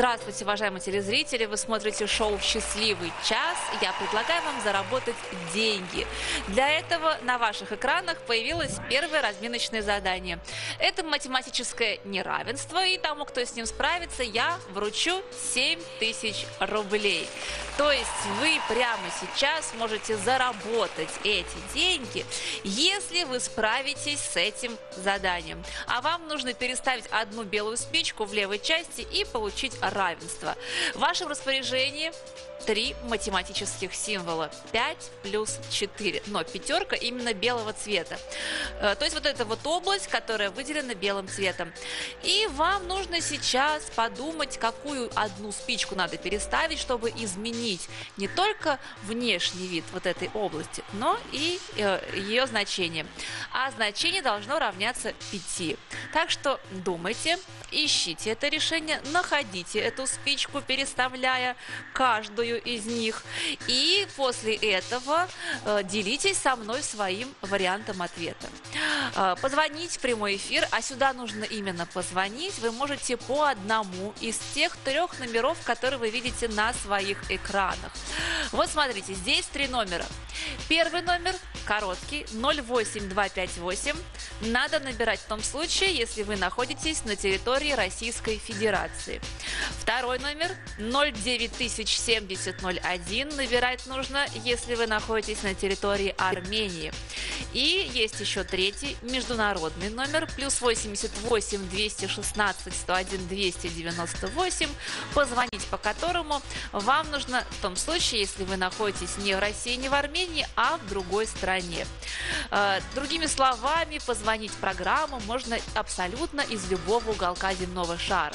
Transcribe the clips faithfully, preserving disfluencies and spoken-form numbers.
Здравствуйте, уважаемые телезрители! Вы смотрите шоу «Счастливый час». Я предлагаю вам заработать деньги. Для этого на ваших экранах появилось первое разминочное задание. Это математическое неравенство, и тому, кто с ним справится, я вручу семь тысяч рублей. То есть вы прямо сейчас можете заработать эти деньги, если вы справитесь с этим заданием. А вам нужно переставить одну белую спичку в левой части и получить равенство. В вашем распоряжении три математических символа. пять плюс четыре. Но пятерка именно белого цвета. То есть вот эта вот область, которая выделена белым цветом. И вам нужно сейчас подумать, какую одну спичку надо переставить, чтобы изменить не только внешний вид вот этой области, но и ее значение. А значение должно равняться пяти. Так что думайте, ищите это решение, находите эту спичку, переставляя каждую из них. И после этого э, делитесь со мной своим вариантом ответа. Э, позвонить в прямой эфир, а сюда нужно именно позвонить, вы можете по одному из тех трех номеров, которые вы видите на своих экранах. Вот смотрите, здесь три номера. Первый номер короткий, ноль восемь два пять восемь. Надо набирать в том случае, если вы находитесь на территории Российской Федерации. Второй номер ноль девять тысяч семьдесят ноль один. Набирать нужно, если вы находитесь на территории Армении. И есть еще третий международный номер плюс восемьдесят восемь двести шестнадцать сто один двести девяносто восемь, позвонить по которому вам нужно в том случае, если вы находитесь не в России, не в Армении, а в другой стране. Другими словами, позвонить в программу можно абсолютно из любого уголка земного шара.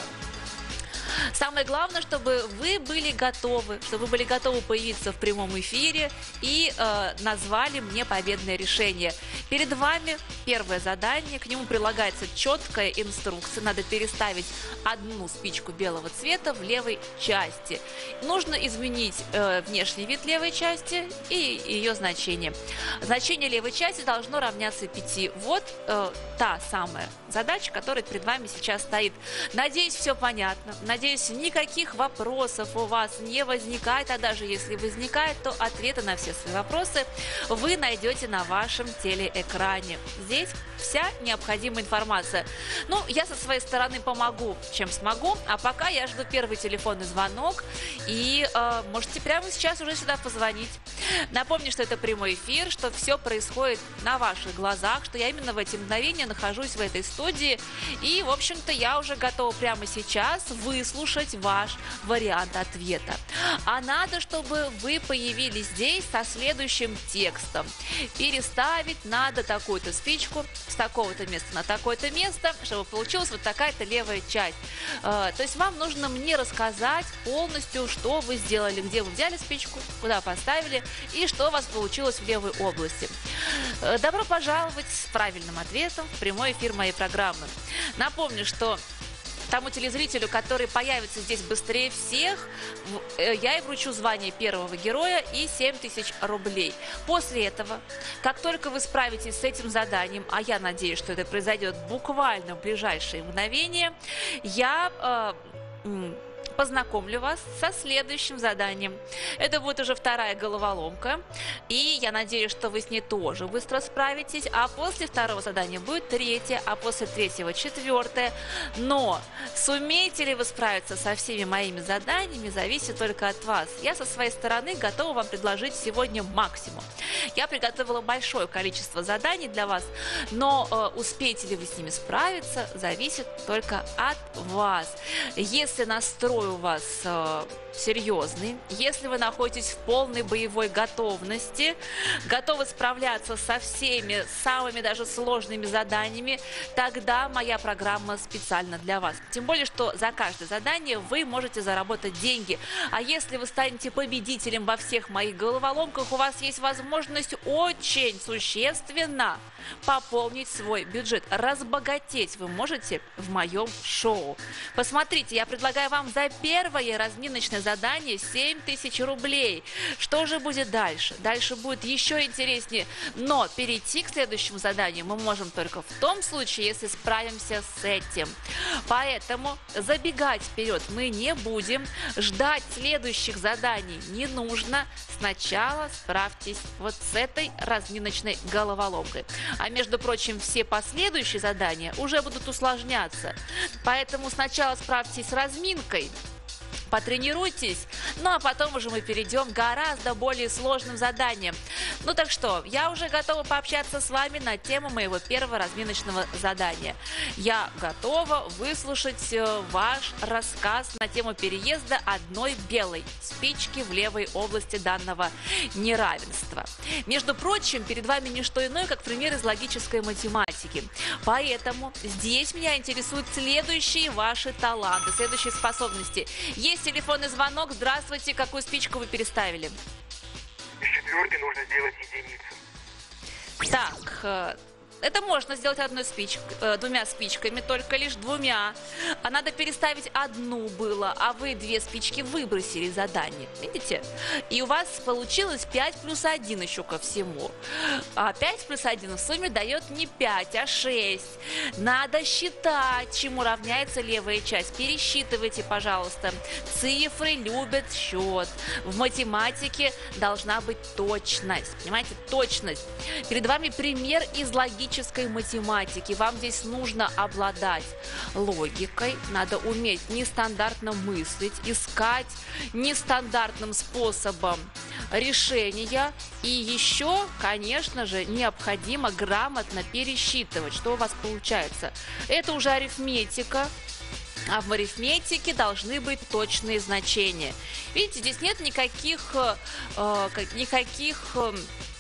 Самое главное, чтобы вы были готовы, чтобы вы были готовы появиться в прямом эфире и э, назвали мне победное решение. Перед вами первое задание, к нему прилагается четкая инструкция. Надо переставить одну спичку белого цвета в левой части. Нужно изменить э, внешний вид левой части и ее значение. Значение левой части должно равняться пяти. Вот э, та самая задача, которая перед вами сейчас стоит. Надеюсь, все понятно. Надеюсь, никаких вопросов у вас не возникает, а даже если возникает, то ответы на все свои вопросы вы найдете на вашем телеэкране. Здесь вся необходимая информация. Ну, я со своей стороны помогу, чем смогу, а пока я жду первый телефонный звонок, и э, можете прямо сейчас уже сюда позвонить. Напомню, что это прямой эфир, что все происходит на ваших глазах, что я именно в эти мгновения нахожусь в этой студии, и, в общем-то, я уже готова прямо сейчас выслушать ваш вариант ответа. А надо, чтобы вы появились здесь со следующим текстом. Переставить надо такую-то спичку с такого-то места на такое-то место, чтобы получилась вот такая-то левая часть. То есть вам нужно мне рассказать полностью, что вы сделали, где вы взяли спичку, куда поставили и что у вас получилось в левой области. Добро пожаловать с правильным ответом в прямой эфир моей программы. Напомню, что тому телезрителю, который появится здесь быстрее всех, я и вручу звание первого героя и семь тысяч рублей. После этого, как только вы справитесь с этим заданием, а я надеюсь, что это произойдет буквально в ближайшие мгновения, я э, познакомлю вас со следующим заданием. Это будет уже вторая головоломка, и я надеюсь, что вы с ней тоже быстро справитесь, а после второго задания будет третье, а после третьего четвертое. Но сумеете ли вы справиться со всеми моими заданиями, зависит только от вас. Я со своей стороны готова вам предложить сегодня максимум. Я приготовила большое количество заданий для вас, но э, успеете ли вы с ними справиться, зависит только от вас. Если настрой у вас э, серьезный, если вы находитесь в полной боевой готовности, готовы справляться со всеми самыми даже сложными заданиями, тогда моя программа специально для вас. Тем более, что за каждое задание вы можете заработать деньги. А если вы станете победителем во всех моих головоломках, у вас есть возможность очень существенно пополнить свой бюджет. Разбогатеть вы можете в моем шоу. Посмотрите, я предлагаю вам за первое разминочное задание семь тысяч рублей. Что же будет дальше? Дальше будет еще интереснее. Но перейти к следующему заданию мы можем только в том случае, если справимся с этим. Поэтому забегать вперед мы не будем. Ждать следующих заданий не нужно. Сначала справьтесь вот с этой разминочной головоломкой. А между прочим, все последующие задания уже будут усложняться. Поэтому сначала справьтесь с разминкой, потренируйтесь, ну а потом уже мы перейдем к гораздо более сложным заданиям. Ну так что, я уже готова пообщаться с вами на тему моего первого разминочного задания. Я готова выслушать ваш рассказ на тему переезда одной белой спички в левой области данного неравенства. Между прочим, перед вами не что иное, как пример из логической математики. Поэтому здесь меня интересуют следующие ваши таланты, следующие способности. Есть телефонный звонок. Здравствуйте. Какую спичку вы переставили? Из четверки нужно сделать единицу. Так, это можно сделать одной спичкой, двумя спичками, только лишь двумя. А надо переставить одну было, а вы две спички выбросили из задания. Видите? И у вас получилось пять плюс один еще ко всему. А пять плюс один в сумме дает не пять, а шесть. Надо считать, чему равняется левая часть. Пересчитывайте, пожалуйста. Цифры любят счет. В математике должна быть точность. Понимаете? Точность. Перед вами пример из логической математики. Вам здесь нужно обладать логикой, надо уметь нестандартно мыслить, искать нестандартным способом решения. И еще, конечно же, необходимо грамотно пересчитывать, что у вас получается. Это уже арифметика. А в арифметике должны быть точные значения. Видите, здесь нет никаких, э, никаких э,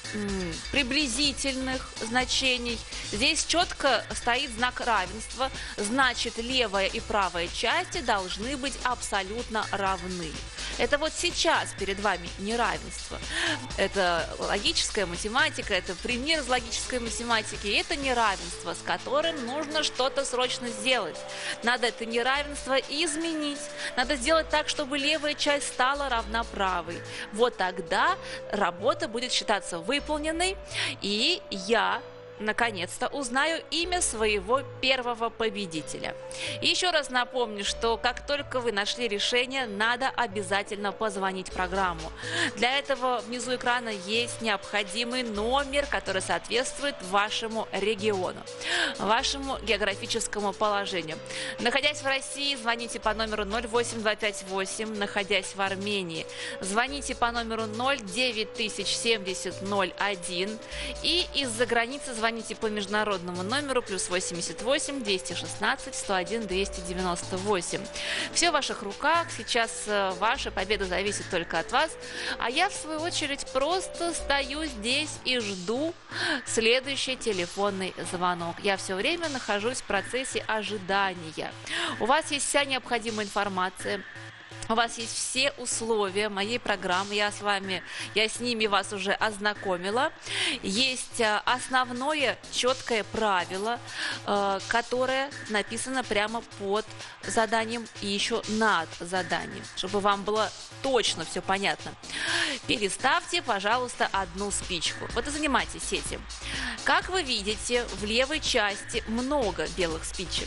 приблизительных значений. Здесь четко стоит знак равенства, значит, левая и правая части должны быть абсолютно равны. Это вот сейчас перед вами неравенство. Это логическая математика, это пример из логической математики. И это неравенство, с которым нужно что-то срочно сделать. Надо это неравенство изменить. Надо сделать так, чтобы левая часть стала равна правой. Вот тогда работа будет считаться выполненной, и я наконец-то узнаю имя своего первого победителя. И еще раз напомню, что как только вы нашли решение, надо обязательно позвонить в программу. Для этого внизу экрана есть необходимый номер, который соответствует вашему региону, вашему географическому положению. Находясь в России, звоните по номеру ноль восемь два пять восемь, находясь в Армении, звоните по номеру ноль девять тысяч семьдесят ноль один, и из-за границы звоните Звоните по международному номеру плюс восемьдесят восемь двести шестнадцать сто один двести девяносто восемь. Все в ваших руках. Сейчас ваша победа зависит только от вас. А я, в свою очередь, просто стою здесь и жду следующий телефонный звонок. Я все время нахожусь в процессе ожидания. У вас есть вся необходимая информация. У вас есть все условия моей программы, я с вами, я с ними вас уже ознакомила. Есть основное четкое правило, которое написано прямо под заданием и еще над заданием, чтобы вам было точно все понятно. Переставьте, пожалуйста, одну спичку. Вот и занимайтесь этим. Как вы видите, в левой части много белых спичек.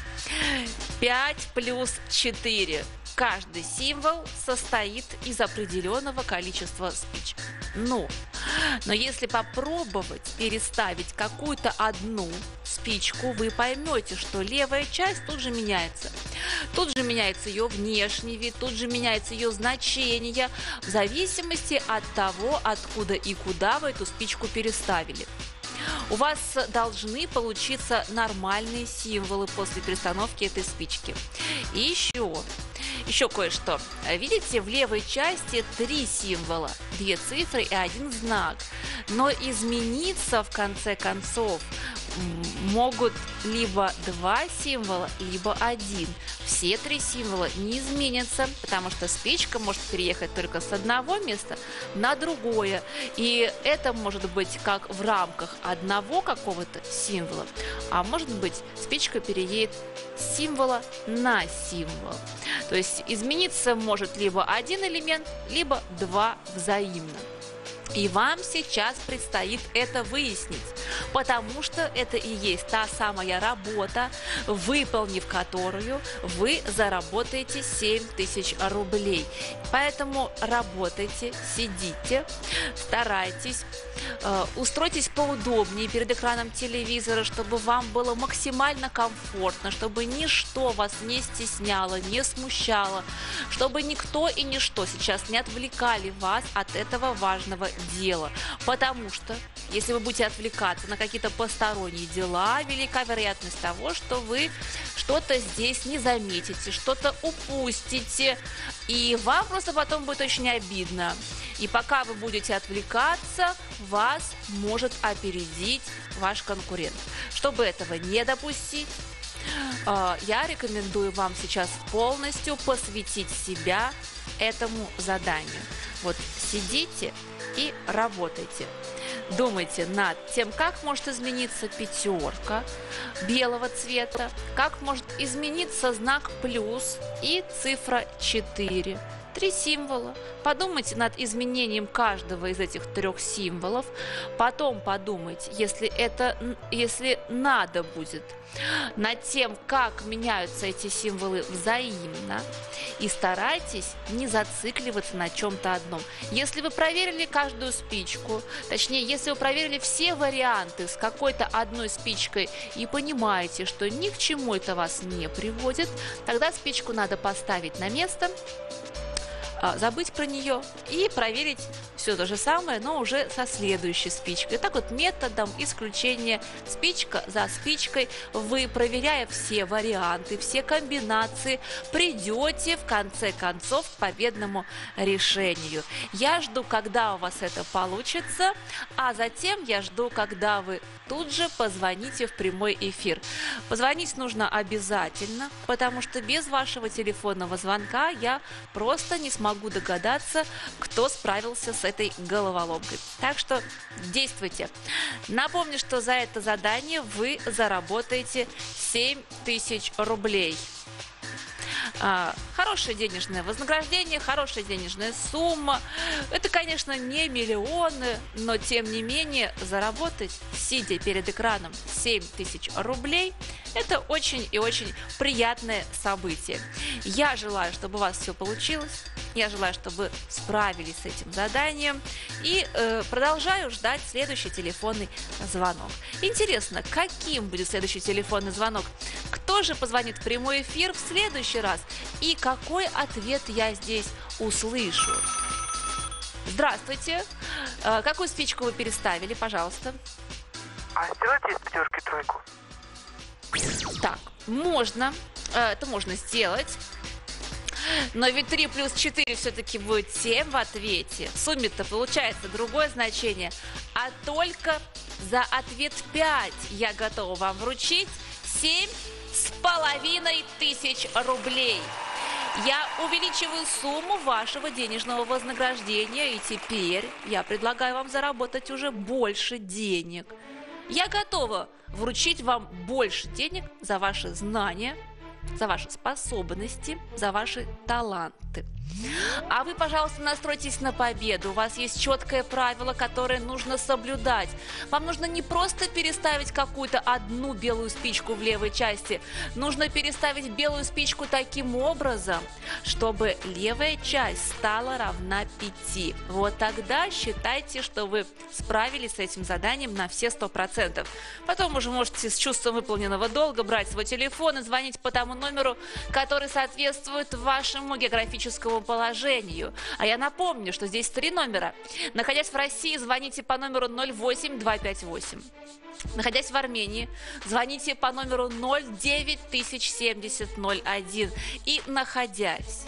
пять плюс четыре. Каждый символ состоит из определенного количества спичек. Ну, но если попробовать переставить какую-то одну спичку, вы поймете, что левая часть тут же меняется. Тут же меняется ее внешний вид, тут же меняется ее значение, в зависимости от того, откуда и куда вы эту спичку переставили. У вас должны получиться нормальные символы после перестановки этой спички. И еще, еще кое-что. Видите, в левой части три символа. две цифры и один знак. Но измениться в конце концов могут либо два символа, либо один. Все три символа не изменятся, потому что спичка может переехать только с одного места на другое. И это может быть как в рамках одного какого-то символа, а может быть спичка переедет с символа на символ. То есть измениться может либо один элемент, либо два взаимно. И вам сейчас предстоит это выяснить, потому что это и есть та самая работа, выполнив которую вы заработаете семь тысяч рублей. Поэтому работайте, сидите, старайтесь, э, устройтесь поудобнее перед экраном телевизора, чтобы вам было максимально комфортно, чтобы ничто вас не стесняло, не смущало, чтобы никто и ничто сейчас не отвлекали вас от этого важного дела. Потому что, если вы будете отвлекаться на какие-то посторонние дела, велика вероятность того, что вы что-то здесь не заметите, что-то упустите, и вам просто потом будет очень обидно. И пока вы будете отвлекаться, вас может опередить ваш конкурент. Чтобы этого не допустить, я рекомендую вам сейчас полностью посвятить себя этому заданию. Вот сидите и работайте. Думайте над тем, как может измениться пятерка белого цвета, как может измениться знак плюс и цифра четыре. Три символа. Подумайте над изменением каждого из этих трех символов. Потом подумайте, если это, если надо будет, над тем, как меняются эти символы взаимно. И старайтесь не зацикливаться на чем-то одном. Если вы проверили каждую спичку, точнее, если вы проверили все варианты с какой-то одной спичкой и понимаете, что ни к чему это вас не приводит, тогда спичку надо поставить на место, забыть про нее и проверить все то же самое, но уже со следующей спичкой. Так вот, методом исключения, спичка за спичкой, вы, проверяя все варианты, все комбинации, придете в конце концов к победному решению. Я жду, когда у вас это получится, а затем я жду, когда вы тут же позвоните в прямой эфир. Позвонить нужно обязательно, потому что без вашего телефонного звонка я просто не смогу могу догадаться, кто справился с этой головоломкой. Так что действуйте. Напомню, что за это задание вы заработаете семь тысяч рублей. А, хорошее денежное вознаграждение, хорошая денежная сумма. Это, конечно, не миллионы, но тем не менее заработать, сидя перед экраном, семь тысяч рублей – это очень и очень приятное событие. Я желаю, чтобы у вас все получилось. Я желаю, чтобы вы справились с этим заданием. И э, продолжаю ждать следующий телефонный звонок. Интересно, каким будет следующий телефонный звонок? Кто же позвонит в прямой эфир в следующий раз? И какой ответ я здесь услышу? Здравствуйте. Э, какую спичку вы переставили, пожалуйста? А сделайте из пятерки тройку. Так, можно. Э, это можно сделать. Но ведь три плюс четыре все-таки будет семь в ответе. В сумме-то получается другое значение. А только за ответ пять я готова вам вручить семь с половиной тысяч рублей. Я увеличиваю сумму вашего денежного вознаграждения, и теперь я предлагаю вам заработать уже больше денег. Я готова вручить вам больше денег за ваши знания, за ваши способности, за ваши таланты. А вы, пожалуйста, настройтесь на победу. У вас есть четкое правило, которое нужно соблюдать. Вам нужно не просто переставить какую-то одну белую спичку в левой части. Нужно переставить белую спичку таким образом, чтобы левая часть стала равна пяти. Вот тогда считайте, что вы справились с этим заданием на все сто процентов. Потом уже можете с чувством выполненного долга брать свой телефон и звонить по тому номеру, который соответствует вашему географическому положению. А я напомню, что здесь три номера. Находясь в России, звоните по номеру ноль восемь два пять восемь. Находясь в Армении, звоните по номеру ноль девять тысяч семьдесят ноль один. И находясь в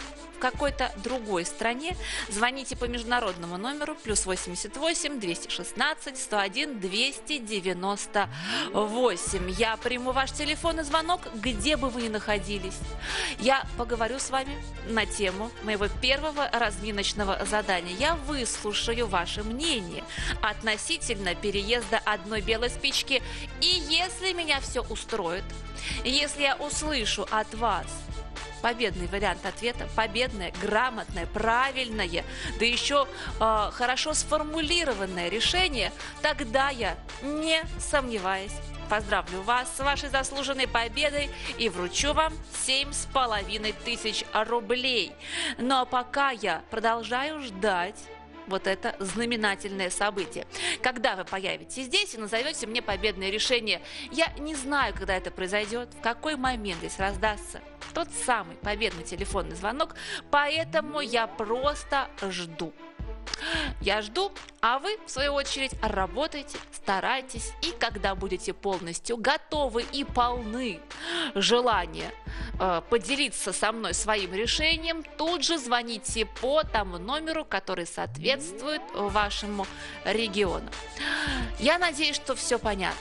какой-то другой стране, звоните по международному номеру плюс восемьдесят восемь двести шестнадцать сто один двести девяносто восемь. Я приму ваш телефонный звонок, где бы вы ни находились. Я поговорю с вами на тему моего первого разминочного задания. Я выслушаю ваше мнение относительно переезда одной белой спички. И если меня все устроит, если я услышу от вас победный вариант ответа, победное, грамотное, правильное, да еще э, хорошо сформулированное решение, тогда я, не сомневаясь, поздравлю вас с вашей заслуженной победой и вручу вам семь с половиной тысяч рублей. Но пока я продолжаю ждать вот это знаменательное событие. Когда вы появитесь здесь и назовете мне победное решение, я не знаю, когда это произойдет, в какой момент здесь раздастся тот самый победный телефонный звонок, поэтому я просто жду. Я жду, а вы, в свою очередь, работайте, старайтесь, и когда будете полностью готовы и полны желания э, поделиться со мной своим решением, тут же звоните по тому номеру, который соответствует вашему региону. Я надеюсь, что все понятно.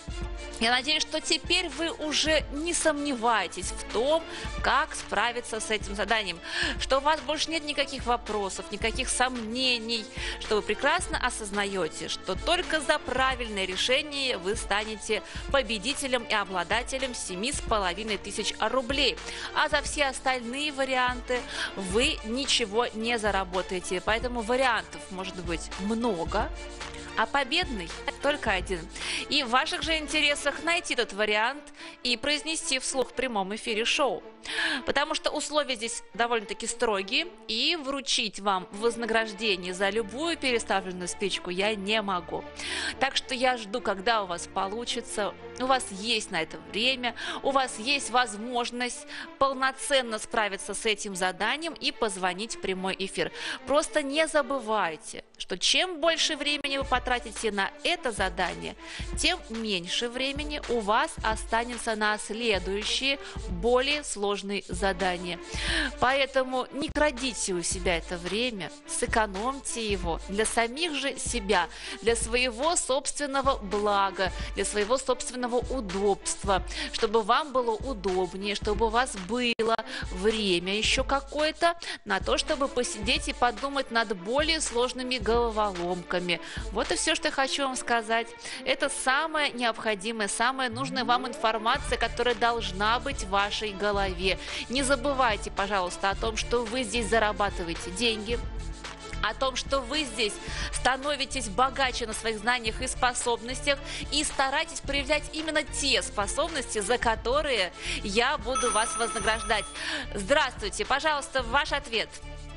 Я надеюсь, что теперь вы уже не сомневаетесь в том, как справиться с этим заданием, что у вас больше нет никаких вопросов, никаких сомнений, что вы прекрасно осознаете, что только за правильное решение вы станете победителем и обладателем семи с половиной тысяч рублей, а за все остальные варианты вы ничего не заработаете. Поэтому вариантов может быть много, а победный только один. И в ваших же интересах найти этот вариант и произнести вслух в прямом эфире шоу. Потому что условия здесь довольно-таки строгие, и вручить вам вознаграждение за любую переставленную спичку я не могу. Так что я жду, когда у вас получится. У вас есть на это время, у вас есть возможность полноценно справиться с этим заданием и позвонить в прямой эфир. Просто не забывайте, что чем больше времени вы потратите на это задание, тем меньше времени у вас останется на следующие, более сложные задания. Поэтому не крадите у себя это время, сэкономьте его для самих же себя, для своего собственного блага, для своего собственного удобства, чтобы вам было удобнее, чтобы у вас было время еще какое-то на то, чтобы посидеть и подумать над более сложными головоломками. Вот и все, что я хочу вам сказать. Это самая необходимая, самая нужная вам информация, которая должна быть в вашей голове. Не забывайте, пожалуйста, о том, что вы здесь зарабатываете деньги, о том, что вы здесь становитесь богаче на своих знаниях и способностях, и старайтесь проявлять именно те способности, за которые я буду вас вознаграждать. Здравствуйте, пожалуйста, ваш ответ.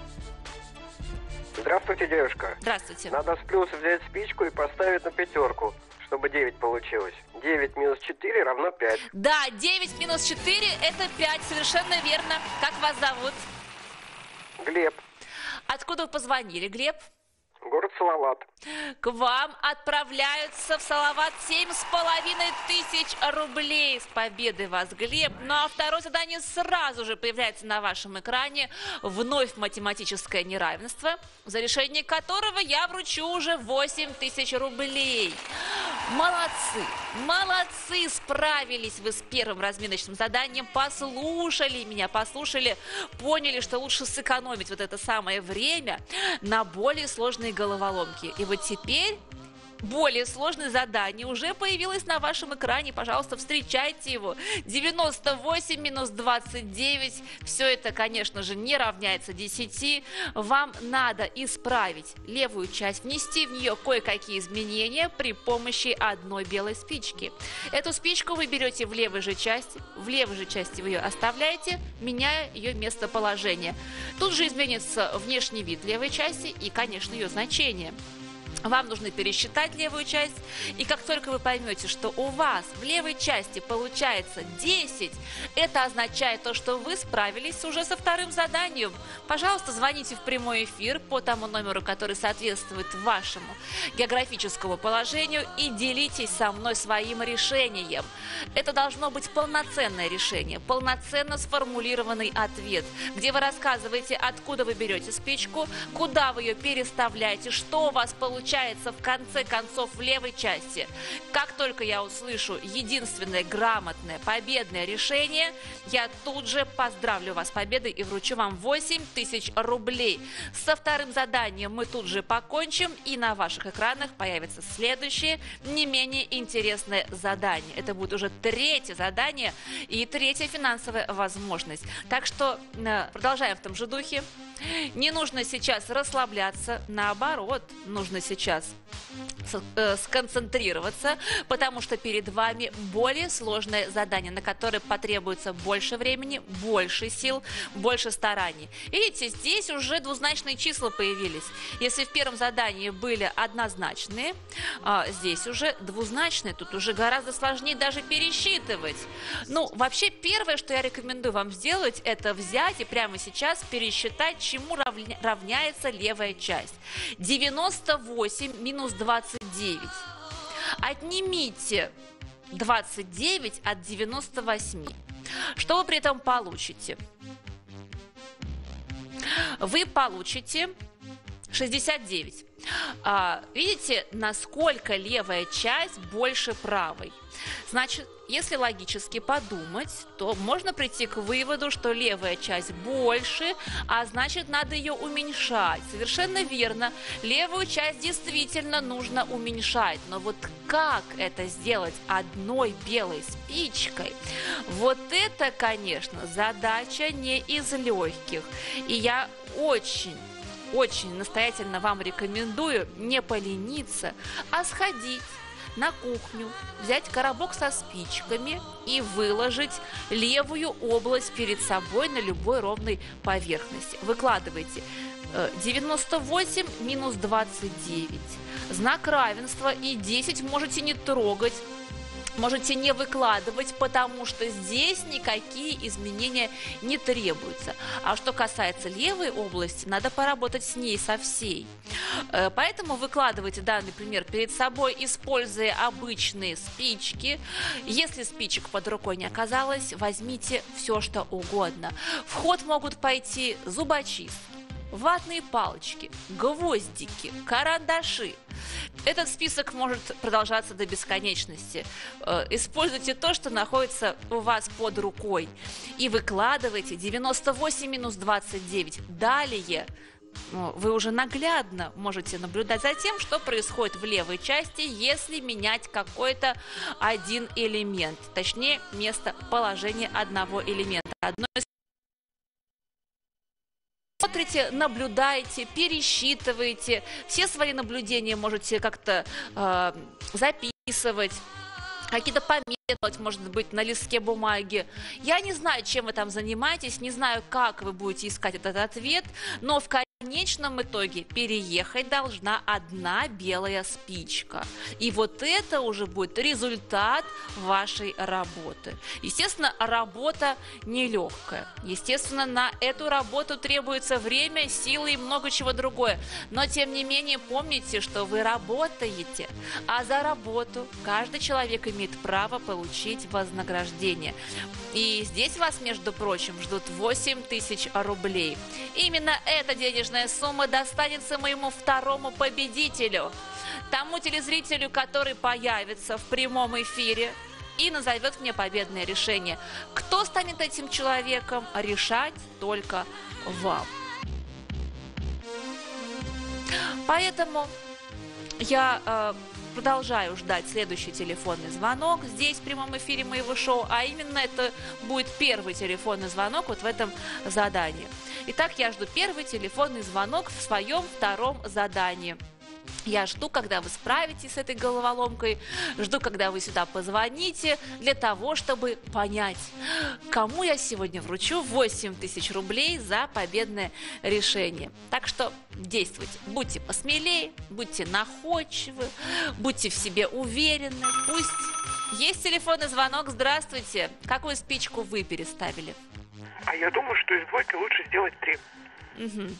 Здравствуйте, девушка. Здравствуйте. Надо с плюса взять спичку и поставить на пятерку, чтобы девять получилось. девять минус четыре равно пять. Да, девять минус четыре это пять, совершенно верно. Как вас зовут? Глеб. Откуда вы позвонили, Глеб? Город Салават. К вам отправляются в Салават семь с половиной тысяч рублей. С победой вас, Глеб. Ну а второе задание сразу же появляется на вашем экране. Вновь математическое неравенство, за решение которого я вручу уже восемь тысяч рублей. Молодцы, молодцы, справились вы с первым разминочным заданием, послушали меня, послушали, поняли, что лучше сэкономить вот это самое время на более сложные головоломки. И вот теперь более сложное задание уже появилось на вашем экране. Пожалуйста, встречайте его. девяносто восемь минус двадцать девять. Все это, конечно же, не равняется десяти. Вам надо исправить левую часть, внести в нее кое-какие изменения при помощи одной белой спички. Эту спичку вы берете в левой же части. В левой же части вы ее оставляете, меняя ее местоположение. Тут же изменится внешний вид левой части и, конечно, ее значение. Вам нужно пересчитать левую часть, и как только вы поймете, что у вас в левой части получается десять, это означает то, что вы справились уже со вторым заданием. Пожалуйста, звоните в прямой эфир по тому номеру, который соответствует вашему географическому положению, и делитесь со мной своим решением. Это должно быть полноценное решение, полноценно сформулированный ответ, где вы рассказываете, откуда вы берете спичку, куда вы ее переставляете, что у вас получается в конце концов в левой части. Как только я услышу единственное грамотное победное решение, я тут же поздравлю вас с победой и вручу вам восемь тысяч рублей. Со вторым заданием мы тут же покончим, и на ваших экранах появится следующее, не менее интересное задание. Это будет уже третье задание и третья финансовая возможность. Так что э, продолжаем в том же духе. Не нужно сейчас расслабляться, наоборот, нужно сейчас сконцентрироваться, потому что перед вами более сложное задание, на которое потребуется больше времени, больше сил, больше стараний. Видите, здесь уже двузначные числа появились. Если в первом задании были однозначные, здесь уже двузначные, тут уже гораздо сложнее даже пересчитывать. Ну, вообще, первое, что я рекомендую вам сделать, это взять и прямо сейчас пересчитать, чему равняется левая часть. девяносто восемь минус двадцать девять. Отнимите двадцать девять от девяноста восьми. Что вы при этом получите? Вы получите шестьдесят девять. А, видите, насколько левая часть больше правой? Значит, если логически подумать, то можно прийти к выводу, что левая часть больше, а значит, надо ее уменьшать. Совершенно верно. Левую часть действительно нужно уменьшать. Но вот как это сделать одной белой спичкой? Вот это, конечно, задача не из легких. И я очень... Очень настоятельно вам рекомендую не полениться, а сходить на кухню, взять коробок со спичками и выложить левую область перед собой на любой ровной поверхности. Выкладывайте девяносто восемь минус двадцать девять. Знак равенства, и десять можете не трогать. Можете не выкладывать, потому что здесь никакие изменения не требуются. А что касается левой области, надо поработать с ней со всей. Поэтому выкладывайте данный пример перед собой, используя обычные спички. Если спичек под рукой не оказалось, возьмите все, что угодно. В ход могут пойти зубочистки, ватные палочки, гвоздики, карандаши. Этот список может продолжаться до бесконечности. Используйте то, что находится у вас под рукой. И выкладывайте девяносто восемь минус двадцать девять. Далее вы уже наглядно можете наблюдать за тем, что происходит в левой части, если менять какой-то один элемент. Точнее, местоположение одного элемента. Одной Смотрите, наблюдайте, пересчитывайте. Все свои наблюдения можете как-то э, записывать. Какие-то пометки, может быть, на листке бумаги. Я не знаю, чем вы там занимаетесь, не знаю, как вы будете искать этот ответ, но в конечном итоге переехать должна одна белая спичка. И вот это уже будет результат вашей работы. Естественно, работа нелегкая. Естественно, на эту работу требуется время, силы и много чего другое. Но, тем не менее, помните, что вы работаете, а за работу каждый человек имеет право получить вознаграждение. И здесь вас, между прочим, ждут восемь тысяч рублей. Именно эта денежная сумма достанется моему второму победителю, тому телезрителю, который появится в прямом эфире и назовет мне победное решение. Кто станет этим человеком, решать только вам. Поэтому я э, продолжаю ждать следующий телефонный звонок здесь в прямом эфире моего шоу, а именно это будет первый телефонный звонок вот в этом задании. Итак, я жду первый телефонный звонок в своем втором задании. Я жду, когда вы справитесь с этой головоломкой, жду, когда вы сюда позвоните, для того, чтобы понять, кому я сегодня вручу восемь тысяч рублей за победное решение. Так что действуйте, будьте посмелее, будьте находчивы, будьте в себе уверены. Пусть есть телефонный звонок. Здравствуйте. Какую спичку вы переставили? А я думаю, что из двойки лучше сделать три. Угу.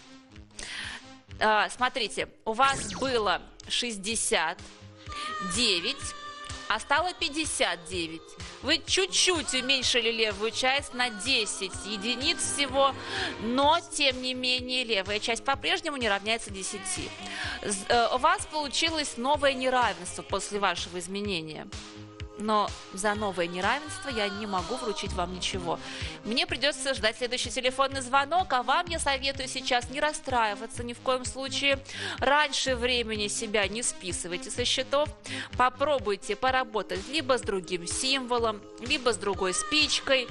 А, смотрите, у вас было шестьдесят девять, а стало пятьдесят девять. Вы чуть-чуть уменьшили левую часть на десять единиц всего, но, тем не менее, левая часть по-прежнему не равняется десяти. У вас получилось новое неравенство после вашего изменения. Но за новое неравенство я не могу вручить вам ничего. Мне придется ждать следующий телефонный звонок, а вам я советую сейчас не расстраиваться ни в коем случае. Раньше времени себя не списывайте со счетов. Попробуйте поработать либо с другим символом, либо с другой спичкой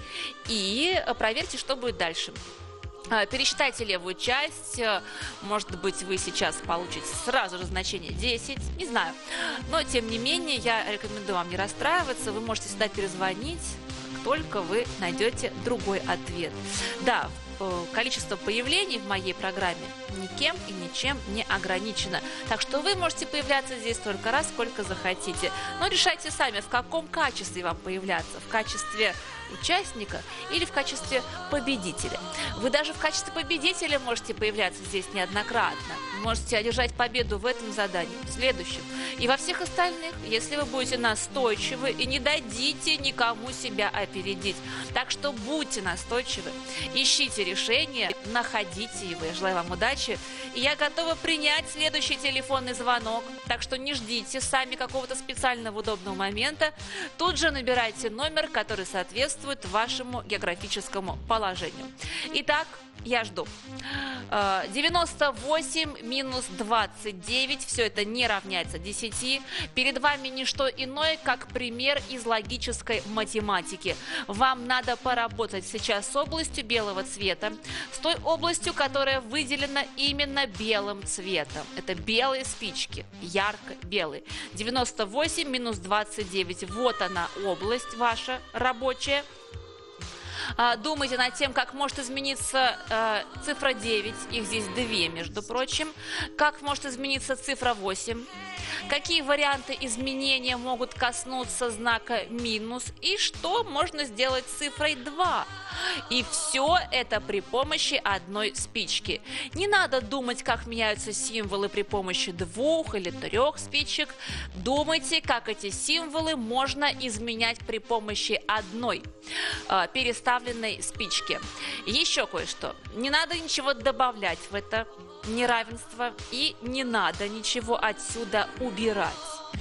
и проверьте, что будет дальше. Пересчитайте левую часть, может быть, вы сейчас получите сразу же значение десять, не знаю. Но, тем не менее, я рекомендую вам не расстраиваться, вы можете сюда перезвонить, как только вы найдете другой ответ. Да, количество появлений в моей программе никем и ничем не ограничено. Так что вы можете появляться здесь столько раз, сколько захотите. Но решайте сами, в каком качестве вам появляться. В качестве участника или в качестве победителя. Вы даже в качестве победителя можете появляться здесь неоднократно. Можете одержать победу в этом задании, в следующем и во всех остальных, если вы будете настойчивы и не дадите никому себя опередить. Так что будьте настойчивы, ищите решение, находите его. Я желаю вам удачи, и я готова принять следующий телефонный звонок. Так что не ждите сами какого-то специального удобного момента. Тут же набирайте номер, который соответствует вашему географическому положению. Итак, я жду. девяносто восемь минус двадцать девять, все это не равняется десяти. Перед вами не что иное, как пример из логической математики. Вам надо поработать сейчас с областью белого цвета, с той областью, которая выделена именно белым цветом. Это белые спички, ярко-белые. девяносто восемь минус двадцать девять, вот она область ваша рабочая. Думайте над тем, как может измениться э, цифра девять, их здесь две, между прочим, как может измениться цифра восемь, какие варианты изменения могут коснуться знака минус и что можно сделать с цифрой два. И все это при помощи одной спички. Не надо думать, как меняются символы при помощи двух или трех спичек. Думайте, как эти символы можно изменять при помощи одной э, переставленной спички. Еще кое-что. Не надо ничего добавлять в это неравенство и не надо ничего отсюда убирать.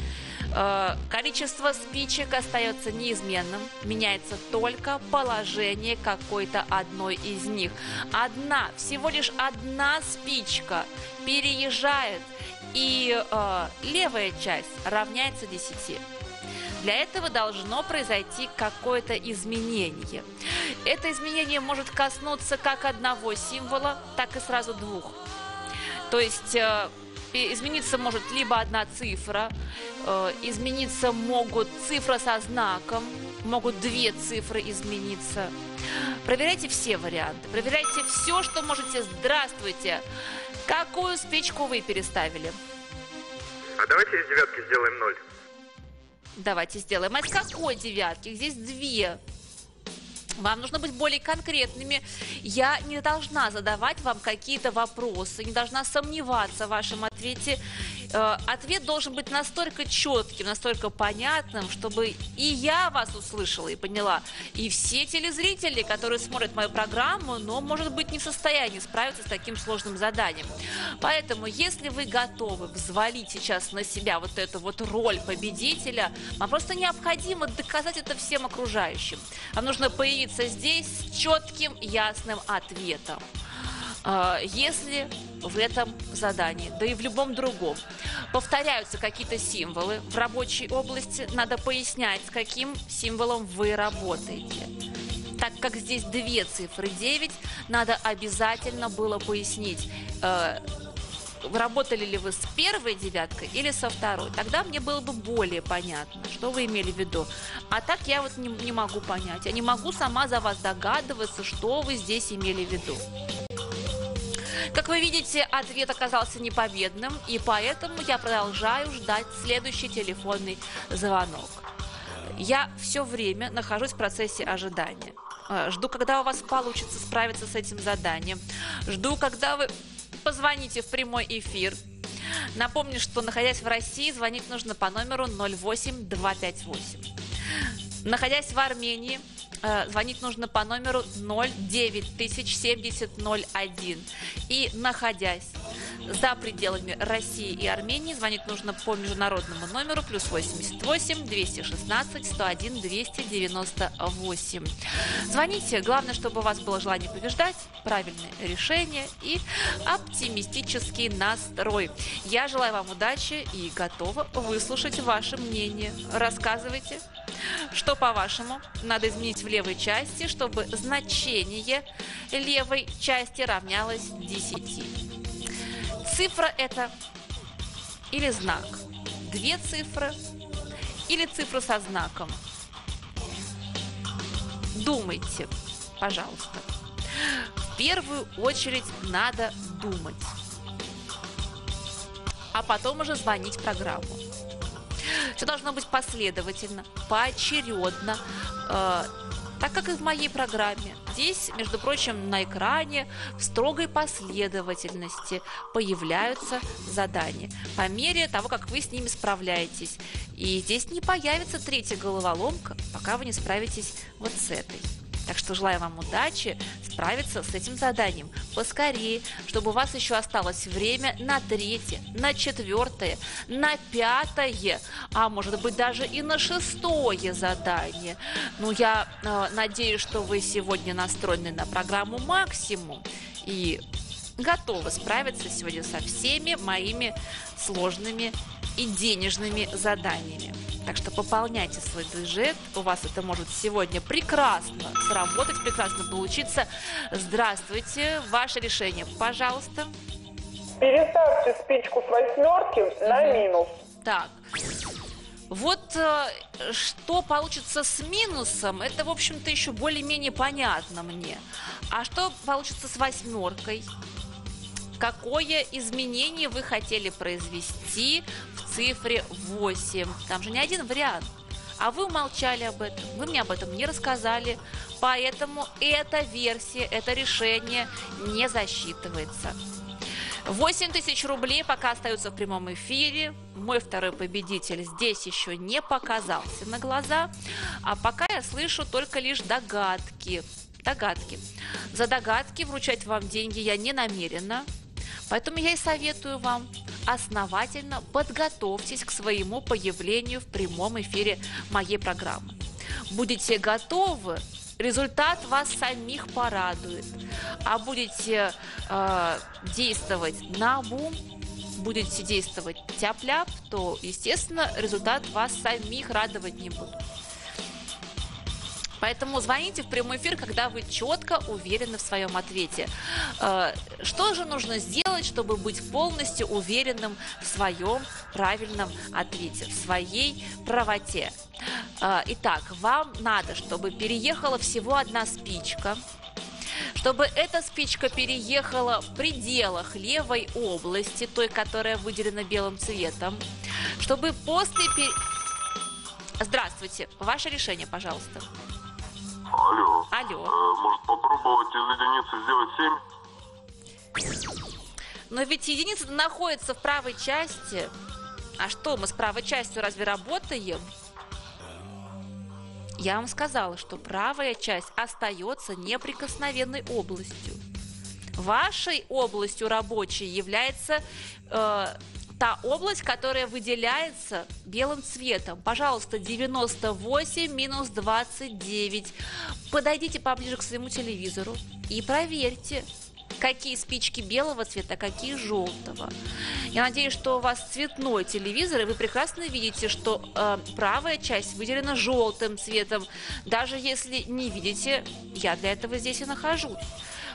Количество спичек остается неизменным, меняется только положение какой-то одной из них. Одна, всего лишь одна спичка переезжает, и э, левая часть равняется десяти. Для этого должно произойти какое-то изменение. Это изменение может коснуться как одного символа, так и сразу двух. То есть э, измениться может либо одна цифра, э, измениться могут цифра со знаком, могут две цифры измениться. Проверяйте все варианты, проверяйте все, что можете. Здравствуйте! Какую спичку вы переставили? А давайте из девятки сделаем ноль. Давайте сделаем. А из какой девятки? Здесь две. Вам нужно быть более конкретными. Я не должна задавать вам какие-то вопросы, не должна сомневаться в вашем ответе. Э, ответ должен быть настолько четким, настолько понятным, чтобы и я вас услышала и поняла, и все телезрители, которые смотрят мою программу, но, может быть, не в состоянии справиться с таким сложным заданием. Поэтому, если вы готовы взвалить сейчас на себя вот эту вот роль победителя, вам просто необходимо доказать это всем окружающим. Вам нужно появиться здесь с четким, ясным ответом. Если в этом задании, да и в любом другом, повторяются какие-то символы в рабочей области, надо пояснять, с каким символом вы работаете. Так как здесь две цифры девять, надо обязательно было пояснить, работали ли вы с первой девяткой или со второй. Тогда мне было бы более понятно, что вы имели в виду. А так я вот не, не могу понять. Я не могу сама за вас догадываться, что вы здесь имели в виду. Как вы видите, ответ оказался непобедным, и поэтому я продолжаю ждать следующий телефонный звонок. Я все время нахожусь в процессе ожидания. Жду, когда у вас получится справиться с этим заданием. Жду, когда вы позвоните в прямой эфир. Напомню, что, находясь в России, звонить нужно по номеру ноль восемь два пять восемь. Находясь в Армении, звонить нужно по номеру ноль девять тысяч семьдесят ноль один. И находясь за пределами России и Армении, звонить нужно по международному номеру плюс восемьдесят восемь двести шестнадцать сто один двести девяносто восемь. Звоните, главное, чтобы у вас было желание побеждать, правильное решение и оптимистический настрой. Я желаю вам удачи и готова выслушать ваше мнение. Рассказывайте, что, по-вашему, надо изменить в левой части, чтобы значение левой части равнялось десяти. Цифра это или знак? Две цифры или цифры со знаком? Думайте, пожалуйста. В первую очередь надо думать, а потом уже звонить в программу. Все должно быть последовательно, поочередно, э, так как и в моей программе. Здесь, между прочим, на экране в строгой последовательности появляются задания по мере того, как вы с ними справляетесь. И здесь не появится третья головоломка, пока вы не справитесь вот с этой. Так что желаю вам удачи справиться с этим заданием поскорее, чтобы у вас еще осталось время на третье, на четвертое, на пятое, а может быть даже и на шестое задание. Ну, я э, надеюсь, что вы сегодня настроены на программу «Максимум» и готовы справиться сегодня со всеми моими сложными и денежными заданиями. Так что пополняйте свой бюджет, у вас это может сегодня прекрасно сработать, прекрасно получиться. Здравствуйте, ваше решение, пожалуйста. Переставьте спичку с восьмерки на минус. Так, вот э, что получится с минусом, это, в общем-то, еще более-менее понятно мне. А что получится с восьмеркой? Какое изменение вы хотели произвести в цифре восемь? Там же не один вариант. А вы умолчали об этом, вы мне об этом не рассказали. Поэтому эта версия, это решение не засчитывается. восемь тысяч рублей пока остаются в прямом эфире. Мой второй победитель здесь еще не показался на глаза. А пока я слышу только лишь догадки. Догадки. За догадки вручать вам деньги я не намерена. Поэтому я и советую вам основательно подготовьтесь к своему появлению в прямом эфире моей программы. Будете готовы, результат вас самих порадует. А будете э, действовать наобум, будете действовать тяп-ляп, то, естественно, результат вас самих радовать не будет. Поэтому звоните в прямой эфир, когда вы четко уверены в своем ответе. Что же нужно сделать, чтобы быть полностью уверенным в своем правильном ответе, в своей правоте? Итак, вам надо, чтобы переехала всего одна спичка, чтобы эта спичка переехала в пределах левой области, той, которая выделена белым цветом, чтобы после... Пер... Здравствуйте, ваше решение, пожалуйста. Алло. Алло. Э, может попробовать из единицы сделать семь? Но ведь единица находится в правой части. А что, мы с правой частью разве работаем? Я вам сказала, что правая часть остается неприкосновенной областью. Вашей областью рабочей является э, та область, которая выделяется белым цветом. Пожалуйста, девяносто восемь минус двадцать девять. Подойдите поближе к своему телевизору и проверьте, какие спички белого цвета, а какие желтого. Я надеюсь, что у вас цветной телевизор, и вы прекрасно видите, что э, правая часть выделена желтым цветом. Даже если не видите, я для этого здесь и нахожусь.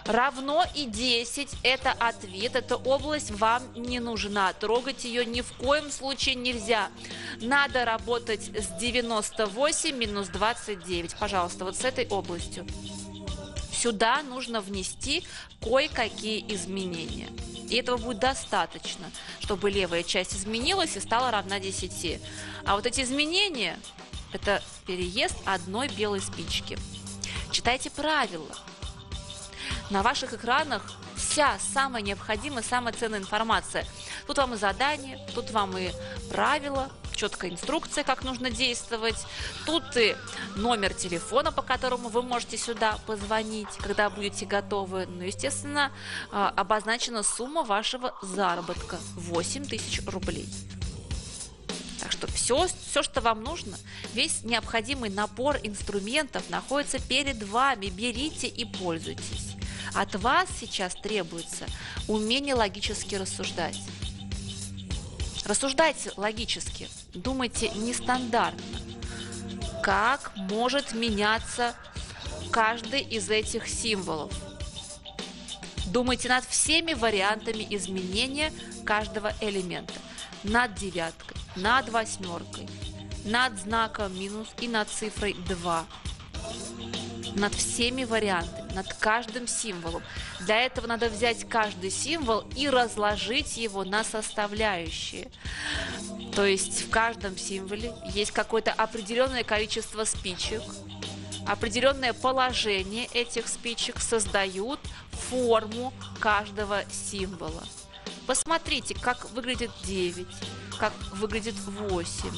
Равно и десять. Это ответ. Эта область вам не нужна. Трогать ее ни в коем случае нельзя. Надо работать с девяноста восьми минус двадцать девять. Пожалуйста, вот с этой областью. Сюда нужно внести кое-какие изменения. И этого будет достаточно, чтобы левая часть изменилась и стала равна десяти. А вот эти изменения – это переезд одной белой спички. Читайте правила. На ваших экранах вся самая необходимая, самая ценная информация. Тут вам и задание, тут вам и правила, четкая инструкция, как нужно действовать. Тут и номер телефона, по которому вы можете сюда позвонить, когда будете готовы. Ну, естественно, обозначена сумма вашего заработка – восемь тысяч рублей. Так что все, все, что вам нужно, весь необходимый набор инструментов находится перед вами. Берите и пользуйтесь. От вас сейчас требуется умение логически рассуждать. Рассуждайте логически, думайте нестандартно. Как может меняться каждый из этих символов? Думайте над всеми вариантами изменения каждого элемента. Над девяткой, над восьмеркой, над знаком минус и над цифрой два. Над всеми вариантами, над каждым символом. Для этого надо взять каждый символ и разложить его на составляющие. То есть в каждом символе есть какое-то определенное количество спичек. Определенное положение этих спичек создают форму каждого символа. Посмотрите, как выглядит девять, как выглядит восемь.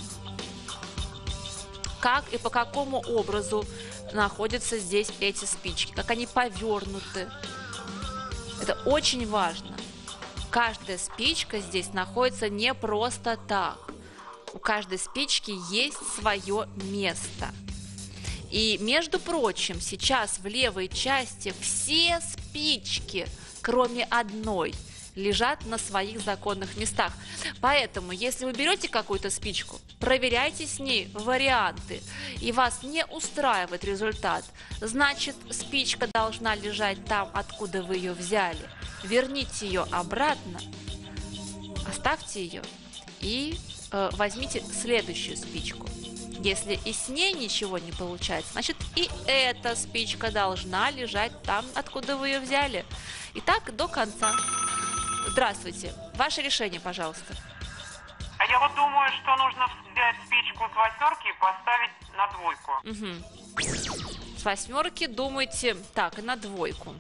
Как и по какому образу находятся здесь эти спички, как они повернуты. Это очень важно. Каждая спичка здесь находится не просто так. У каждой спички есть свое место. И, между прочим, сейчас в левой части все спички, кроме одной, лежат на своих законных местах. Поэтому, если вы берете какую-то спичку, проверяйте с ней варианты, и вас не устраивает результат, значит, спичка должна лежать там, откуда вы ее взяли. Верните ее обратно, оставьте ее и э, возьмите следующую спичку. Если и с ней ничего не получается, значит, и эта спичка должна лежать там, откуда вы ее взяли. И так до конца. Здравствуйте. Ваше решение, пожалуйста. А я вот думаю, что нужно взять спичку с восьмерки и поставить на двойку. Угу. С восьмерки думайте так, и на двойку.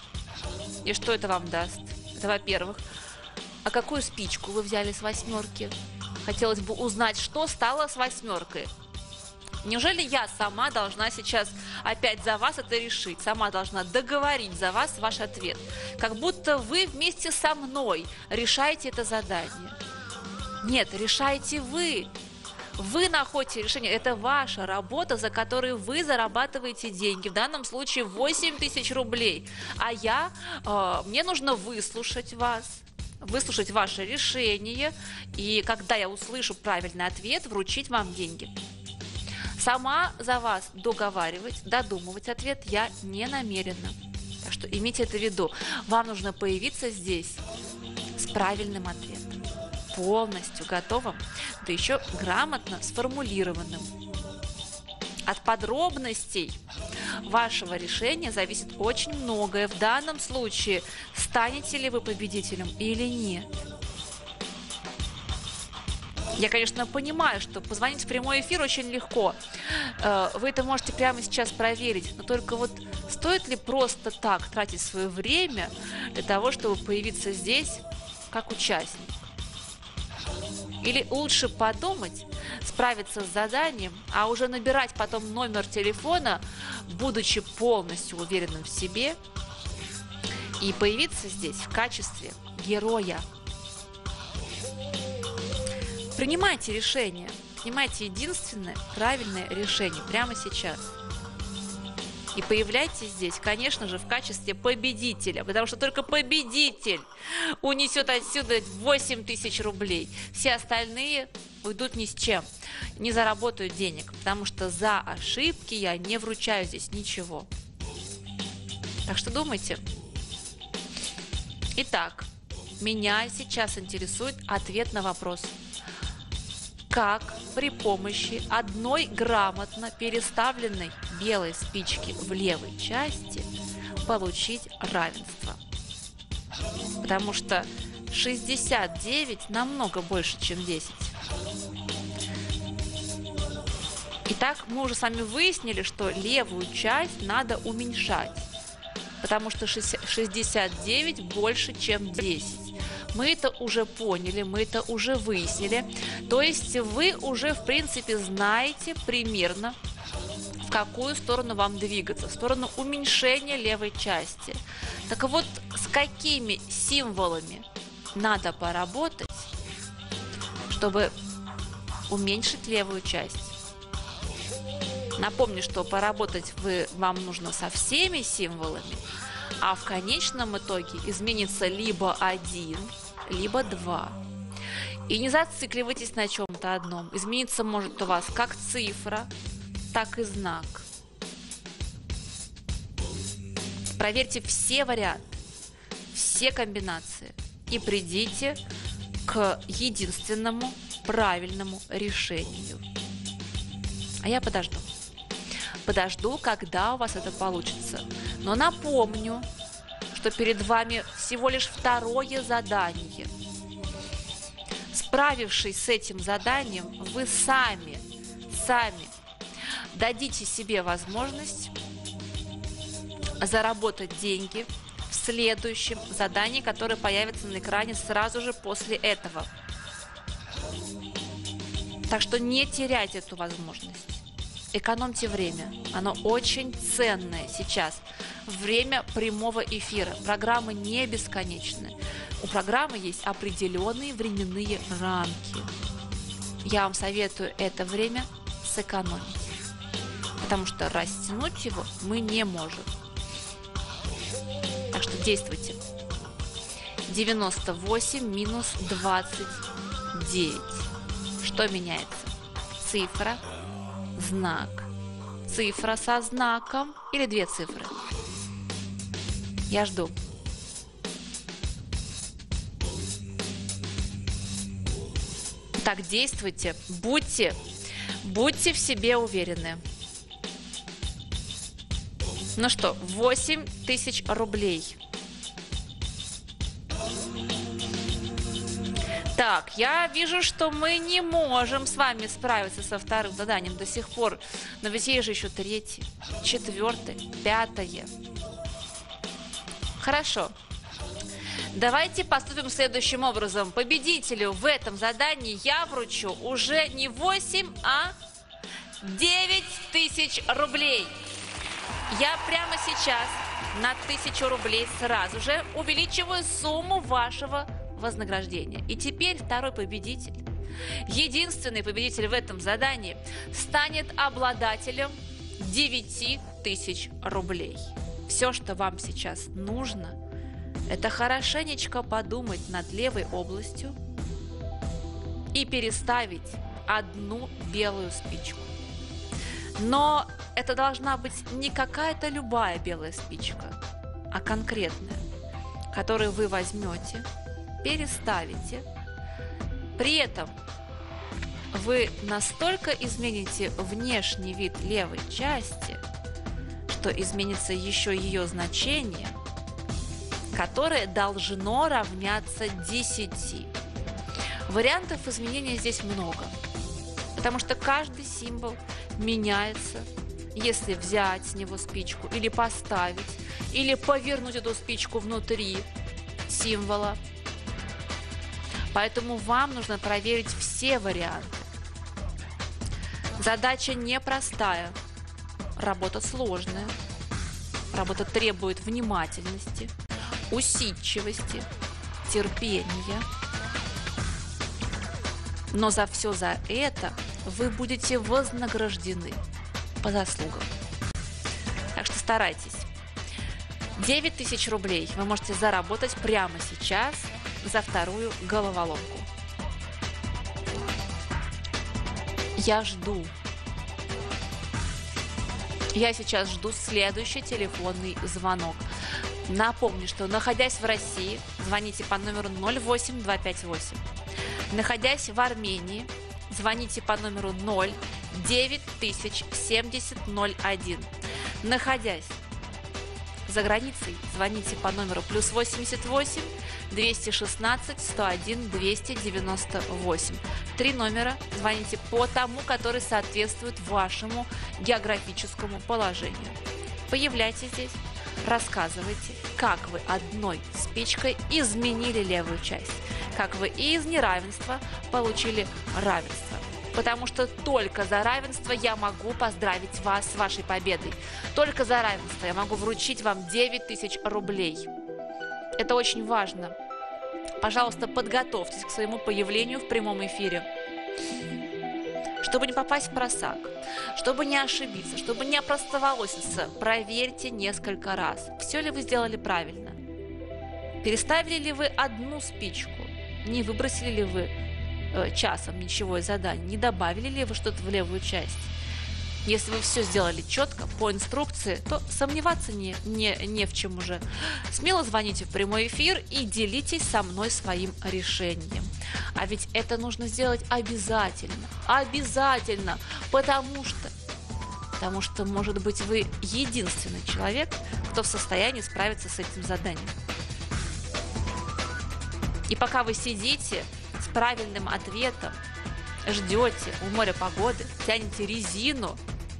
И что это вам даст? Это во-первых. А какую спичку вы взяли с восьмерки? Хотелось бы узнать, что стало с восьмеркой. Неужели я сама должна сейчас опять за вас это решить? Сама должна договорить за вас ваш ответ. Как будто вы вместе со мной решаете это задание. Нет, решаете вы. Вы находите решение. Это ваша работа, за которую вы зарабатываете деньги. В данном случае восемь тысяч рублей. А я, э, мне нужно выслушать вас. Выслушать ваше решение. И когда я услышу правильный ответ, вручить вам деньги. Сама за вас договаривать, додумывать ответ я не намерена. Так что имейте это в виду. Вам нужно появиться здесь с правильным ответом. Полностью готовым, да еще грамотно сформулированным. От подробностей вашего решения зависит очень многое. В данном случае, станете ли вы победителем или нет. Я, конечно, понимаю, что позвонить в прямой эфир очень легко. Вы это можете прямо сейчас проверить. Но только вот стоит ли просто так тратить свое время для того, чтобы появиться здесь как участник? Или лучше подумать, справиться с заданием, а уже набирать потом номер телефона, будучи полностью уверенным в себе, и появиться здесь в качестве героя. Принимайте решение, принимайте единственное правильное решение прямо сейчас. И появляйтесь здесь, конечно же, в качестве победителя, потому что только победитель унесет отсюда восемь тысяч рублей. Все остальные уйдут ни с чем, не заработают денег, потому что за ошибки я не вручаю здесь ничего. Так что думайте, Итак, меня сейчас интересует ответ на вопрос. Как при помощи одной грамотно переставленной белой спички в левой части получить равенство? Потому что шестьдесят девять намного больше, чем десять. Итак, мы уже с вами выяснили, что левую часть надо уменьшать, потому что шестьдесят девять больше, чем десять. Мы это уже поняли, мы это уже выяснили. То есть вы уже, в принципе, знаете примерно, в какую сторону вам двигаться, в сторону уменьшения левой части. Так вот, с какими символами надо поработать, чтобы уменьшить левую часть? Напомню, что поработать вы, вам нужно со всеми символами, а в конечном итоге изменится либо один, либо два. И не зацикливайтесь на чем-то одном. Измениться может у вас как цифра, так и знак. Проверьте все варианты, все комбинации и придите к единственному правильному решению. А я подожду. Подожду, когда у вас это получится. Но напомню, что перед вами всего лишь второе задание. Справившись с этим заданием, вы сами, сами дадите себе возможность заработать деньги в следующем задании, которое появится на экране сразу же после этого. Так что не теряйте эту возможность. Экономьте время. Оно очень ценное сейчас. Время прямого эфира. Программы не бесконечны. У программы есть определенные временные рамки. Я вам советую это время сэкономить. Потому что растянуть его мы не можем. Так что действуйте. девяносто восемь минус двадцать девять. Что меняется? Цифра, знак. Цифра со знаком или две цифры? Я жду. Так, действуйте. Будьте, будьте в себе уверены. Ну что, восемь тысяч рублей. Так, я вижу, что мы не можем с вами справиться со вторым заданием до сих пор. Но ведь есть же еще третье, четвертое, пятое. Хорошо. Давайте поступим следующим образом. Победителю в этом задании я вручу уже не восемь, а девять тысяч рублей. Я прямо сейчас на тысячу рублей сразу же увеличиваю сумму вашего вознаграждения. И теперь второй победитель, единственный победитель в этом задании, станет обладателем девяти тысяч рублей. Все, что вам сейчас нужно, это хорошенечко подумать над левой областью и переставить одну белую спичку. Но это должна быть не какая-то любая белая спичка, а конкретная, которую вы возьмете, переставите. При этом вы настолько измените внешний вид левой части, что изменится еще ее значение, которое должно равняться десяти. Вариантов изменения здесь много, потому что каждый символ меняется, если взять с него спичку или поставить, или повернуть эту спичку внутри символа. Поэтому вам нужно проверить все варианты. Задача непростая, работа сложная, работа требует внимательности, усидчивости, терпения. Но за все за это вы будете вознаграждены по заслугам. Так что старайтесь. девять тысяч рублей вы можете заработать прямо сейчас за вторую головоломку. Я жду. Я сейчас жду следующий телефонный звонок. Напомню, что находясь в России, звоните по номеру ноль восемь два пять восемь. Находясь в Армении, звоните по номеру ноль девять тысяч семьдесят ноль один. Находясь за границей, звоните по номеру плюс восемьдесят восемь двести шестнадцать сто один двести девяносто восемь. Три номера. Звоните по тому, который соответствует вашему географическому положению. Появляйтесь здесь, рассказывайте, как вы одной спичкой изменили левую часть, как вы из неравенства получили равенство. Потому что только за равенство я могу поздравить вас с вашей победой. Только за равенство я могу вручить вам девять тысяч рублей. Это очень важно. Пожалуйста, подготовьтесь к своему появлению в прямом эфире. Чтобы не попасть в просак, чтобы не ошибиться, чтобы не опростоволоситься, проверьте несколько раз, все ли вы сделали правильно. Переставили ли вы одну спичку? Не выбросили ли вы э, часом ничего из задания? Не добавили ли вы что-то в левую часть? Если вы все сделали четко, по инструкции, то сомневаться не, не, не в чем уже. Смело звоните в прямой эфир и делитесь со мной своим решением. А ведь это нужно сделать обязательно. Обязательно. Потому что, потому что, может быть, вы единственный человек, кто в состоянии справиться с этим заданием. И пока вы сидите с правильным ответом, ждете у моря погоды, тянете резину,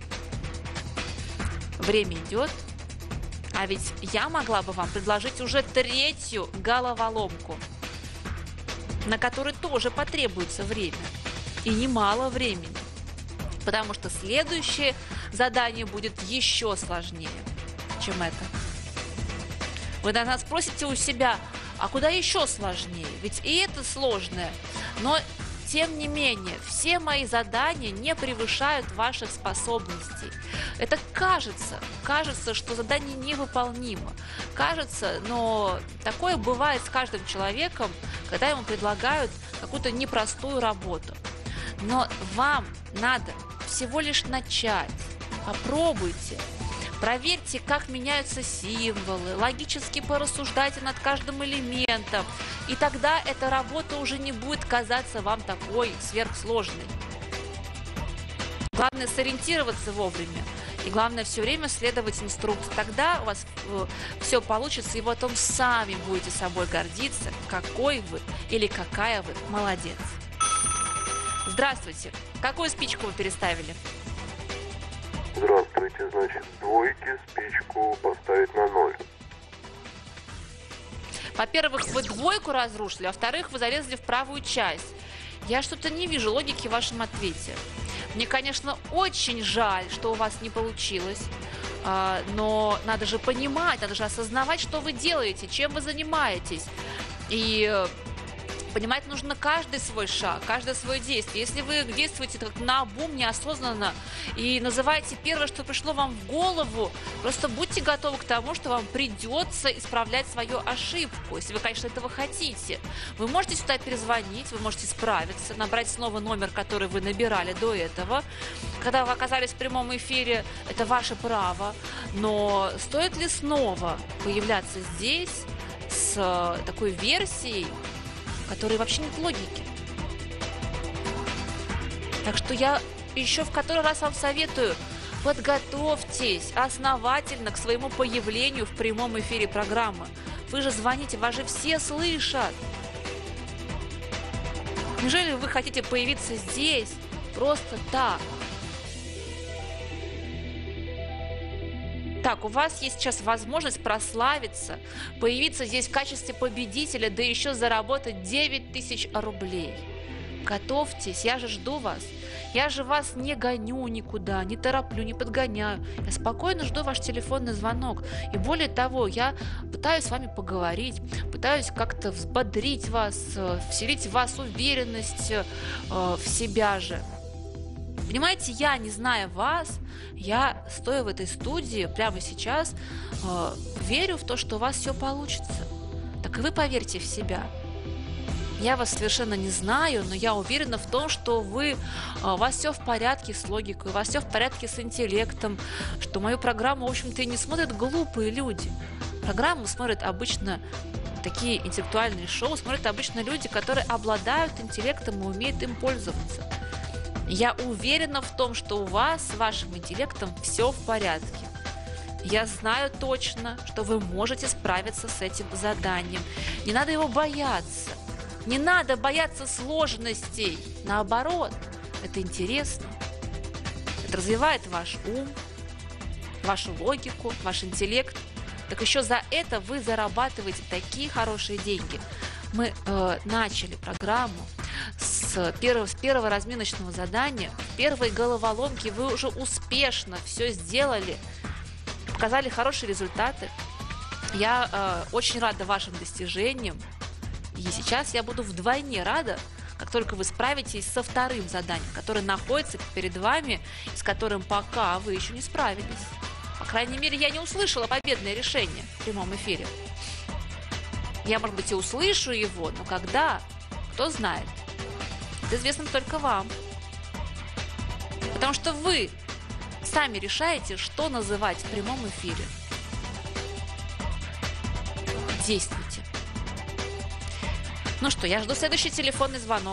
время идет, а ведь я могла бы вам предложить уже третью головоломку, на которой тоже потребуется время, и немало времени, потому что следующее задание будет еще сложнее, чем это. Вы, наверное, спросите у себя, а куда еще сложнее? Ведь и это сложное, но тем не менее, все мои задания не превышают ваших способностей. Это кажется, кажется, что задание невыполнимо. Кажется, но такое бывает с каждым человеком, когда ему предлагают какую-то непростую работу. Но вам надо всего лишь начать. Попробуйте. Проверьте, как меняются символы, логически порассуждайте над каждым элементом, и тогда эта работа уже не будет казаться вам такой сверхсложной. Главное сориентироваться вовремя, и главное все время следовать инструкции. Тогда у вас все получится, и потом сами будете собой гордиться, какой вы или какая вы молодец. Здравствуйте. Какую спичку вы переставили? Здравствуйте, значит, двойки спичку поставить на ноль. Во-первых, вы двойку разрушили, а во-вторых, вы залезли в правую часть. Я что-то не вижу логики в вашем ответе. Мне, конечно, очень жаль, что у вас не получилось, но надо же понимать, надо же осознавать, что вы делаете, чем вы занимаетесь. И понимать нужно каждый свой шаг, каждое свое действие. Если вы действуете как наобум, неосознанно, и называете первое, что пришло вам в голову, просто будьте готовы к тому, что вам придется исправлять свою ошибку, если вы, конечно, этого хотите. Вы можете сюда перезвонить, вы можете справиться, набрать снова номер, который вы набирали до этого. Когда вы оказались в прямом эфире, это ваше право. Но стоит ли снова появляться здесь с такой версией, в которой вообще нет логики? Так что я еще в который раз вам советую, подготовьтесь основательно к своему появлению в прямом эфире программы. Вы же звоните, вас же все слышат. Неужели вы хотите появиться здесь просто так? Так, у вас есть сейчас возможность прославиться, появиться здесь в качестве победителя, да еще заработать девять тысяч рублей. Готовьтесь, я же жду вас. Я же вас не гоню никуда, не тороплю, не подгоняю. Я спокойно жду ваш телефонный звонок. И более того, я пытаюсь с вами поговорить, пытаюсь как-то взбодрить вас, вселить в вас уверенность э, в себя же. Понимаете, я, не зная вас, я, стоя в этой студии прямо сейчас, э, верю в то, что у вас все получится. Так и вы поверьте в себя. Я вас совершенно не знаю, но я уверена в том, что вы, у вас все в порядке с логикой, у вас все в порядке с интеллектом, что мою программу, в общем-то, и не смотрят глупые люди. Программу смотрят обычно такие интеллектуальные шоу смотрят обычно люди, которые обладают интеллектом и умеют им пользоваться. Я уверена в том, что у вас с вашим интеллектом все в порядке. Я знаю точно, что вы можете справиться с этим заданием. Не надо его бояться. Не надо бояться сложностей. Наоборот, это интересно. Это развивает ваш ум, вашу логику, ваш интеллект. Так еще за это вы зарабатываете такие хорошие деньги. Мы э, начали программу с первого, с первого разминочного задания. В первой головоломке вы уже успешно все сделали, показали хорошие результаты. Я э, очень рада вашим достижениям. И сейчас я буду вдвойне рада, как только вы справитесь со вторым заданием, которое находится перед вами, с которым пока вы еще не справились. По крайней мере, я не услышала победное решение в прямом эфире. Я, может быть, и услышу его, но когда? Кто знает. Это известно только вам. Потому что вы сами решаете, что называть в прямом эфире. Действуйте. Ну что, я жду следующий телефонный звонок.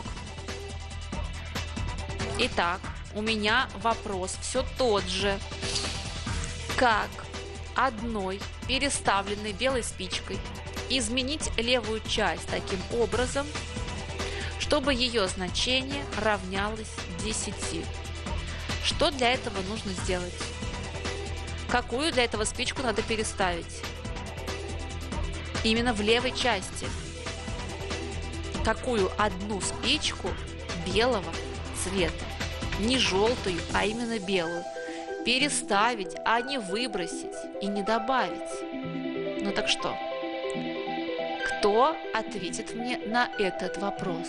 Итак, у меня вопрос все тот же. Как одной переставленной белой спичкой изменить левую часть таким образом, чтобы ее значение равнялось десяти? Что для этого нужно сделать? Какую для этого спичку надо переставить? Именно в левой части. Какую одну спичку белого цвета? Не желтую, а именно белую. Переставить, а не выбросить и не добавить. Ну так что? Кто ответит мне на этот вопрос?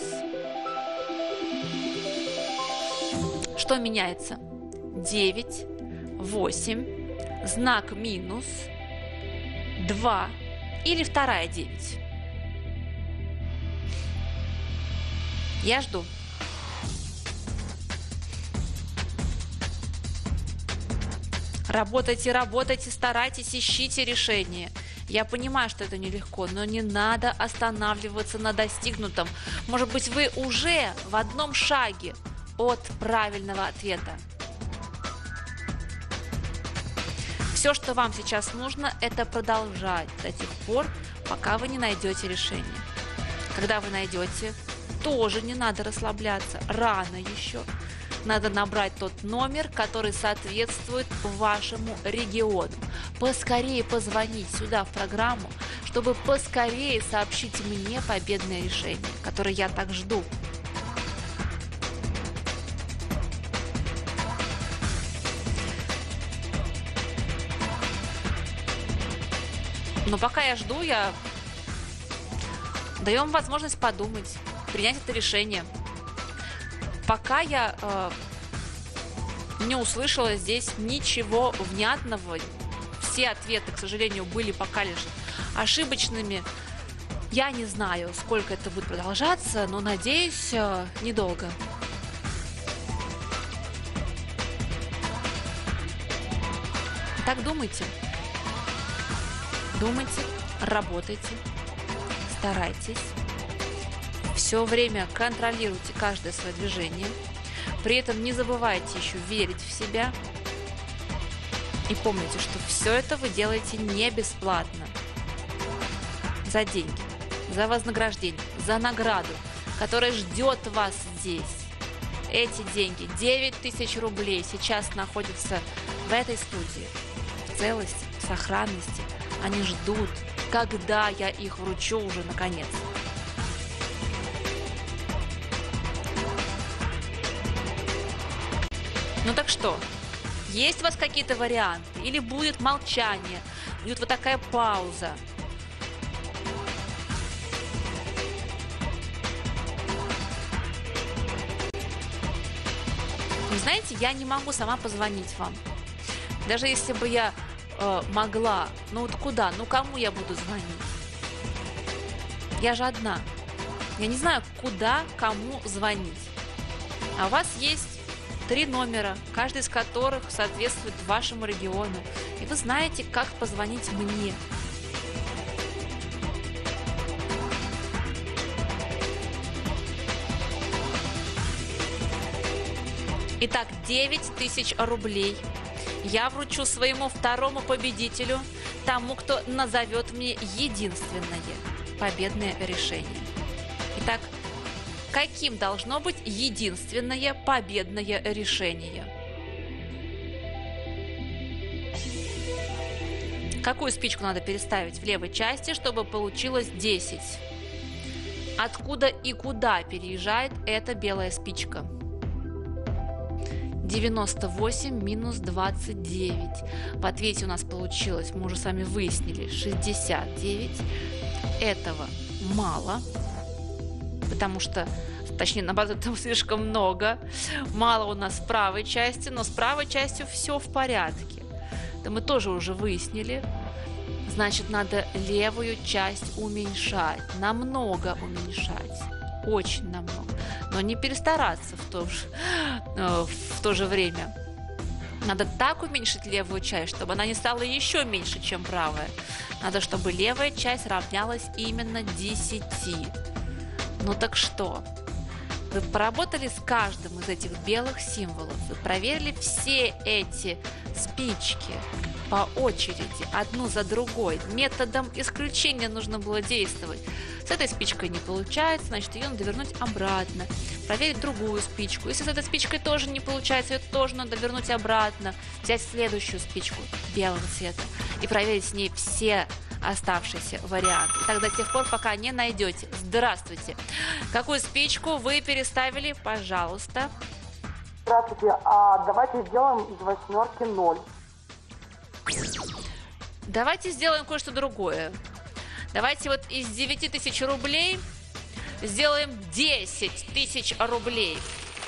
Что меняется? девять, восемь, знак минус, два или вторая девять? Я жду. Работайте, работайте, старайтесь, ищите решение. Я понимаю, что это нелегко, но не надо останавливаться на достигнутом. Может быть, вы уже в одном шаге от правильного ответа. Все, что вам сейчас нужно, это продолжать до тех пор, пока вы не найдете решение. Когда вы найдете, тоже не надо расслабляться, рано еще. Надо набрать тот номер, который соответствует вашему региону. Поскорее позвонить сюда в программу, чтобы поскорее сообщить мне победное решение, которое я так жду. Но пока я жду, я даю вам возможность подумать, принять это решение. Пока я э, не услышала здесь ничего внятного, все ответы, к сожалению, были пока лишь ошибочными. Я не знаю, сколько это будет продолжаться, но надеюсь, э, недолго. Так думайте. Думайте, работайте, старайтесь. Все время контролируйте каждое свое движение. При этом не забывайте еще верить в себя. И помните, что все это вы делаете не бесплатно. За деньги, за вознаграждение, за награду, которая ждет вас здесь. Эти деньги, девять тысяч рублей, сейчас находятся в этой студии. В целости, в сохранности. Они ждут, когда я их вручу уже наконец. Ну так что, есть у вас какие-то варианты? Или будет молчание? Будет вот такая пауза? Вы знаете, я не могу сама позвонить вам. Даже если бы я э, могла, ну вот куда? Ну кому я буду звонить? Я же одна. Я не знаю, куда, кому звонить. А у вас есть три номера, каждый из которых соответствует вашему региону. И вы знаете, как позвонить мне. Итак, девять тысяч рублей я вручу своему второму победителю, тому, кто назовет мне единственное победное решение. Итак, каким должно быть единственное победное решение? Какую спичку надо переставить в левой части, чтобы получилось десять? Откуда и куда переезжает эта белая спичка? девяносто восемь минус двадцать девять. В ответе у нас получилось, мы уже с вами выяснили, шестьдесят девять. Этого мало, потому что, точнее, наоборот, этого слишком много. Мало у нас в правой части, но с правой частью все в порядке. Это мы тоже уже выяснили. Значит, надо левую часть уменьшать, намного уменьшать, очень намного. Но не перестараться в то же, в то же время. Надо так уменьшить левую часть, чтобы она не стала еще меньше, чем правая. Надо, чтобы левая часть равнялась именно десяти. Ну так что? Вы поработали с каждым из этих белых символов. Вы проверили все эти спички по очереди, одну за другой. Методом исключения нужно было действовать. С этой спичкой не получается, значит, ее надо вернуть обратно. Проверить другую спичку. Если с этой спичкой тоже не получается, ее тоже надо вернуть обратно. Взять следующую спичку белого цвета и проверить с ней все оставшиеся варианты. Так до тех пор, пока не найдете. Здравствуйте. Какую спичку вы переставили, пожалуйста? Здравствуйте. А давайте сделаем из восьмерки ноль. Давайте сделаем кое-что другое. Давайте вот из девяти тысяч рублей сделаем десять тысяч рублей.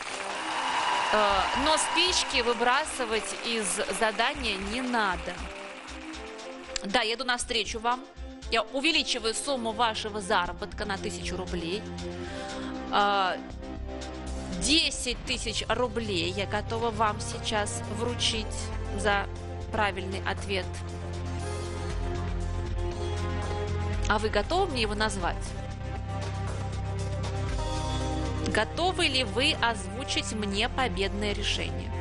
Но спички выбрасывать из задания не надо. Да, еду навстречу вам. Я увеличиваю сумму вашего заработка на тысячу рублей. десять тысяч рублей я готова вам сейчас вручить за правильный ответ. А вы готовы мне его назвать? Готовы ли вы озвучить мне победное решение?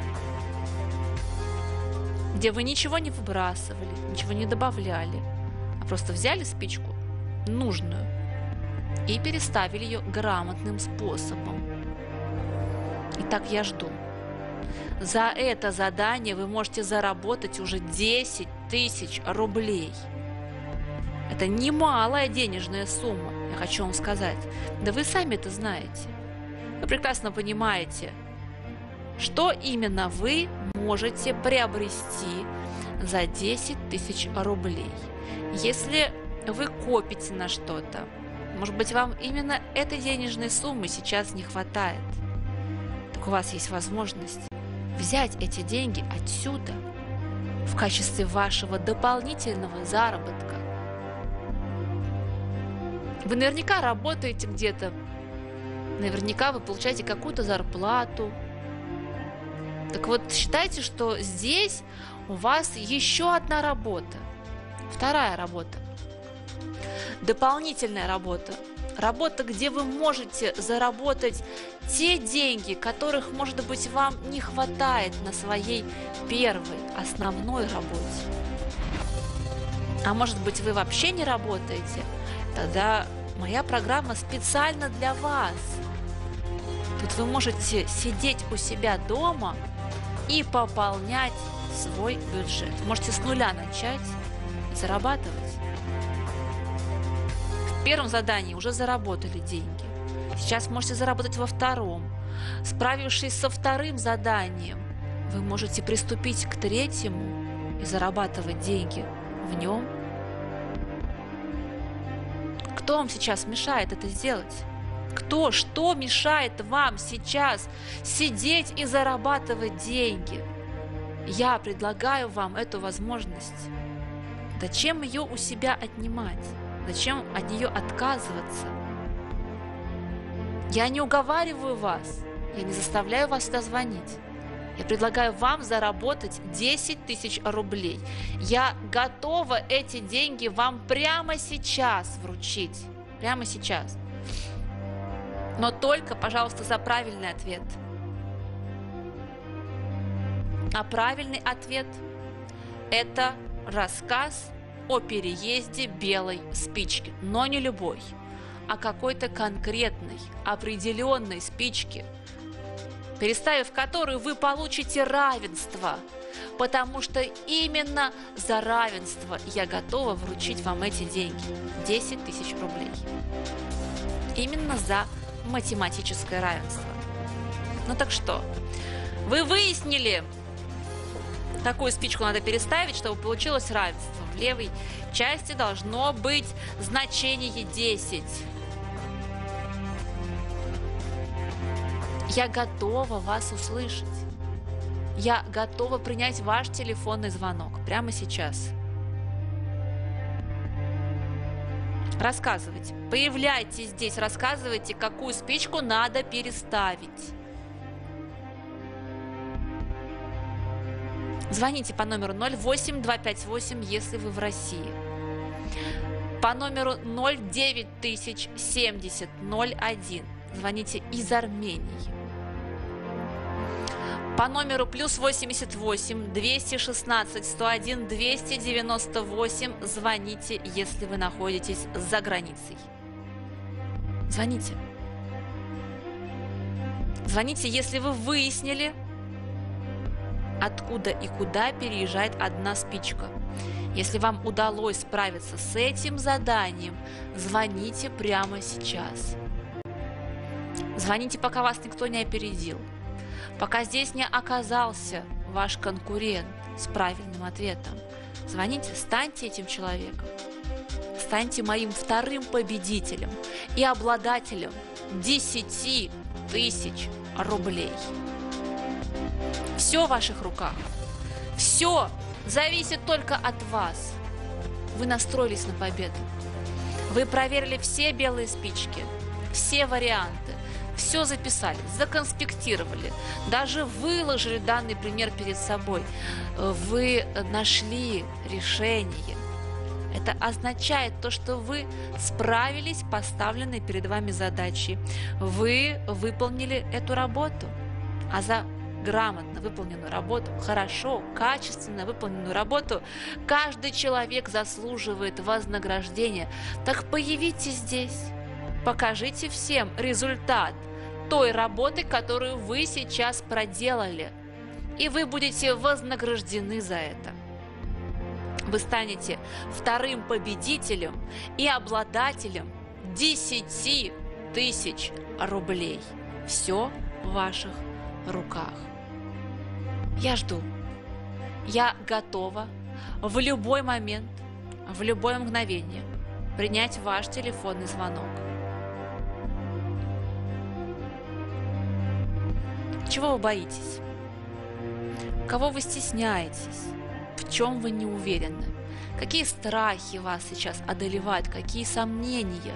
Где вы ничего не выбрасывали, ничего не добавляли, а просто взяли спичку нужную и переставили ее грамотным способом. Итак, я жду. За это задание вы можете заработать уже десять тысяч рублей. Это немалая денежная сумма, я хочу вам сказать. Да вы сами это знаете. Вы прекрасно понимаете, что именно вы можете приобрести за десять тысяч рублей. Если вы копите на что-то, может быть, вам именно этой денежной суммы сейчас не хватает, так у вас есть возможность взять эти деньги отсюда в качестве вашего дополнительного заработка. Вы наверняка работаете где-то, наверняка вы получаете какую-то зарплату. Так вот, считайте, что здесь у вас еще одна работа, вторая работа, дополнительная работа. Работа, где вы можете заработать те деньги, которых, может быть, вам не хватает на своей первой, основной работе. А может быть, вы вообще не работаете? Тогда моя программа специально для вас. Тут вы можете сидеть у себя дома и пополнять свой бюджет. Можете с нуля начать зарабатывать. В первом задании уже заработали деньги. Сейчас можете заработать во втором. Справившись со вторым заданием, вы можете приступить к третьему и зарабатывать деньги в нем. Кто вам сейчас мешает это сделать? Кто, что мешает вам сейчас сидеть и зарабатывать деньги? Я предлагаю вам эту возможность. Зачем ее у себя отнимать? Зачем от нее отказываться? Я не уговариваю вас, я не заставляю вас сюда звонить. Я предлагаю вам заработать десять тысяч рублей. Я готова эти деньги вам прямо сейчас вручить. Прямо сейчас. Но только, пожалуйста, за правильный ответ. А правильный ответ – это рассказ о переезде белой спички. Но не любой, а какой-то конкретной, определенной спички, переставив которую вы получите равенство. Потому что именно за равенство я готова вручить вам эти деньги. десять тысяч рублей. Именно за математическое равенство. Ну так что, вы выяснили, какую спичку надо переставить, чтобы получилось равенство. В левой части должно быть значение десять. Я готова вас услышать. Я готова принять ваш телефонный звонок прямо сейчас. Рассказывайте. Появляйтесь здесь, рассказывайте, какую спичку надо переставить. Звоните по номеру ноль восемь два пять восемь, если вы в России. По номеру ноль девять тысяч семьдесят ноль один. Звоните из Армении. По номеру плюс восемьдесят восемь двести шестнадцать сто один двести девяносто восемь звоните, если вы находитесь за границей. Звоните. Звоните, если вы выяснили, откуда и куда переезжает одна спичка. Если вам удалось справиться с этим заданием, звоните прямо сейчас. Звоните, пока вас никто не опередил. Пока здесь не оказался ваш конкурент с правильным ответом. Звоните, станьте этим человеком. Станьте моим вторым победителем и обладателем десяти тысяч рублей. Все в ваших руках. Все зависит только от вас. Вы настроились на победу. Вы проверили все белые спички, все варианты. Все записали, законспектировали, даже выложили данный пример перед собой. Вы нашли решение. Это означает то, что вы справились с поставленной перед вами задачей. Вы выполнили эту работу. А за грамотно выполненную работу, хорошо, качественно выполненную работу, каждый человек заслуживает вознаграждения. Так появитесь здесь. Покажите всем результат той работы, которую вы сейчас проделали, и вы будете вознаграждены за это. Вы станете вторым победителем и обладателем десяти тысяч рублей. Все в ваших руках. Я жду. Я готова в любой момент, в любое мгновение принять ваш телефонный звонок. Чего вы боитесь? Кого вы стесняетесь? В чем вы не уверены? Какие страхи вас сейчас одолевают? Какие сомнения?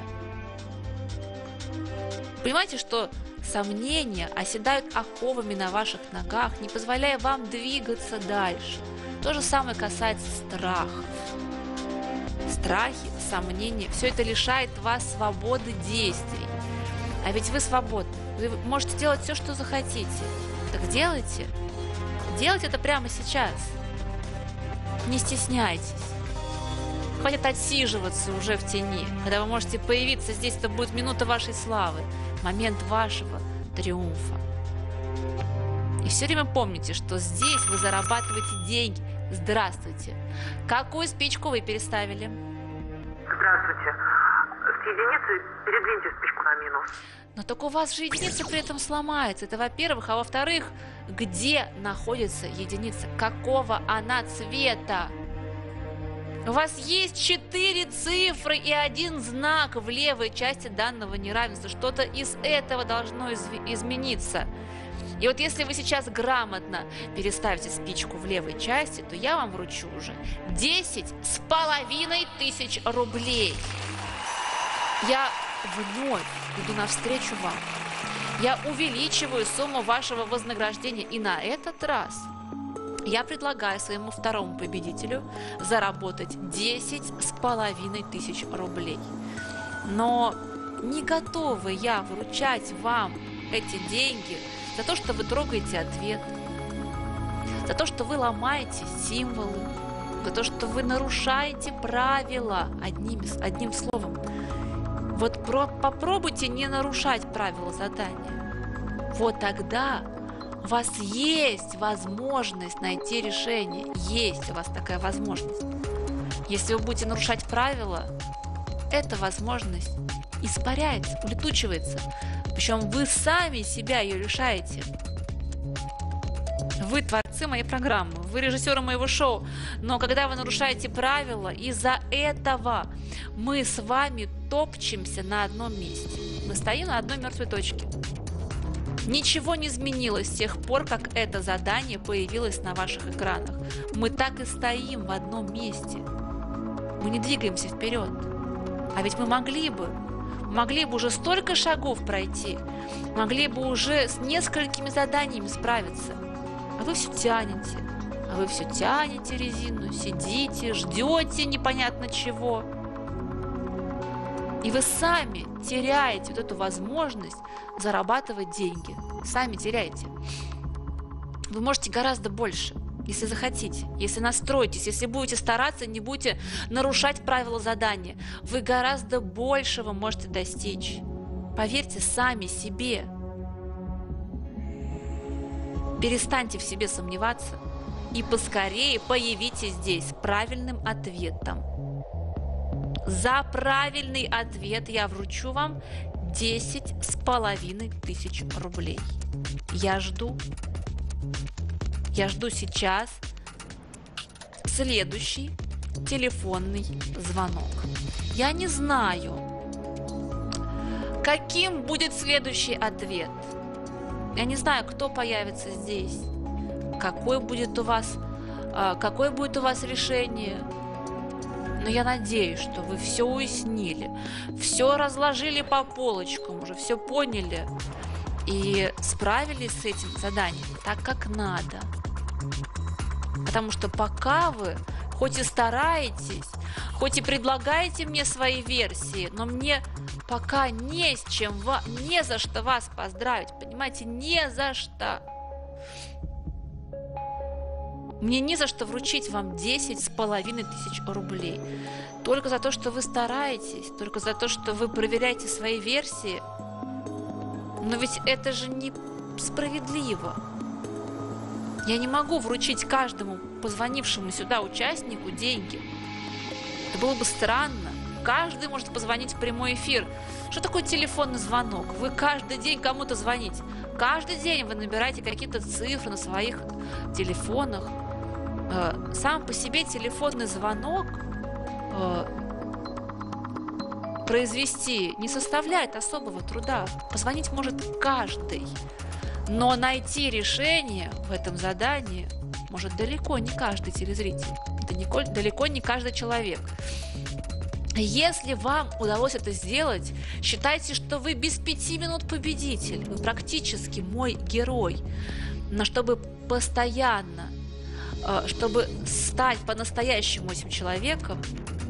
Понимаете, что сомнения оседают оковами на ваших ногах, не позволяя вам двигаться дальше. То же самое касается страхов. Страхи, сомнения – все это лишает вас свободы действий. А ведь вы свободны. Вы можете делать все, что захотите. Так делайте. Делайте это прямо сейчас. Не стесняйтесь. Хватит отсиживаться уже в тени. Когда вы можете появиться здесь, это будет минута вашей славы. Момент вашего триумфа. И все время помните, что здесь вы зарабатываете деньги. Здравствуйте. Какую спичку вы переставили? Здравствуйте. С единицы передвиньте спичку на минус. Но только у вас же единица при этом сломается. Это во-первых. А во-вторых, где находится единица? Какого она цвета? У вас есть четыре цифры и один знак в левой части данного неравенства. Что-то из этого должно изв- измениться. И вот если вы сейчас грамотно переставите спичку в левой части, то я вам вручу уже десять с половиной тысяч рублей. Я вновь иду навстречу вам. Я увеличиваю сумму вашего вознаграждения. И на этот раз я предлагаю своему второму победителю заработать десять с половиной тысяч рублей. Но не готова я вручать вам эти деньги за то, что вы трогаете ответ, за то, что вы ломаете символы, за то, что вы нарушаете правила одним, одним словом. Вот про, попробуйте не нарушать правила задания. Вот тогда у вас есть возможность найти решение. Есть у вас такая возможность. Если вы будете нарушать правила, эта возможность испаряется, улетучивается. Причем вы сами себя ее лишаете. Вы творцы моей программы, вы режиссеры моего шоу. Но когда вы нарушаете правила, из-за этого мы с вами топчемся на одном месте. Мы стоим на одной мертвой точке. Ничего не изменилось с тех пор, как это задание появилось на ваших экранах. Мы так и стоим в одном месте. Мы не двигаемся вперед. А ведь мы могли бы, могли бы уже столько шагов пройти, могли бы уже с несколькими заданиями справиться. А вы все тянете, а вы все тянете резину, сидите, ждете непонятно чего. И вы сами теряете вот эту возможность зарабатывать деньги. Сами теряете. Вы можете гораздо больше, если захотите, если настроитесь, если будете стараться, не будете нарушать правила задания. Вы гораздо большего можете достичь. Поверьте сами себе. Перестаньте в себе сомневаться и поскорее появитесь здесь с правильным ответом. За правильный ответ я вручу вам десять с половиной тысяч рублей. Я жду. Я жду сейчас следующий телефонный звонок. Я не знаю, каким будет следующий ответ. Я не знаю, кто появится здесь, какой будет у вас, какое будет у вас решение. Но я надеюсь, что вы все уяснили, все разложили по полочкам, уже все поняли и справились с этим заданием так, как надо. Потому что пока вы хоть и стараетесь, хоть и предлагаете мне свои версии, но мне пока не с чем, не за что вас поздравить, понимаете, не за что. Мне не за что вручить вам десять с половиной тысяч рублей. Только за то, что вы стараетесь, только за то, что вы проверяете свои версии. Но ведь это же не справедливо. Я не могу вручить каждому позвонившему сюда участнику деньги. Это было бы странно. Каждый может позвонить в прямой эфир. Что такое телефонный звонок? Вы каждый день кому-то звоните. Каждый день вы набираете какие-то цифры на своих телефонах. Сам по себе телефонный звонок произвести не составляет особого труда. Позвонить может каждый. Но найти решение в этом задании может далеко не каждый телезритель. Это далеко не каждый человек. Если вам удалось это сделать, считайте, что вы без пяти минут победитель. Вы практически мой герой. Но чтобы постоянно, чтобы стать по-настоящему этим человеком,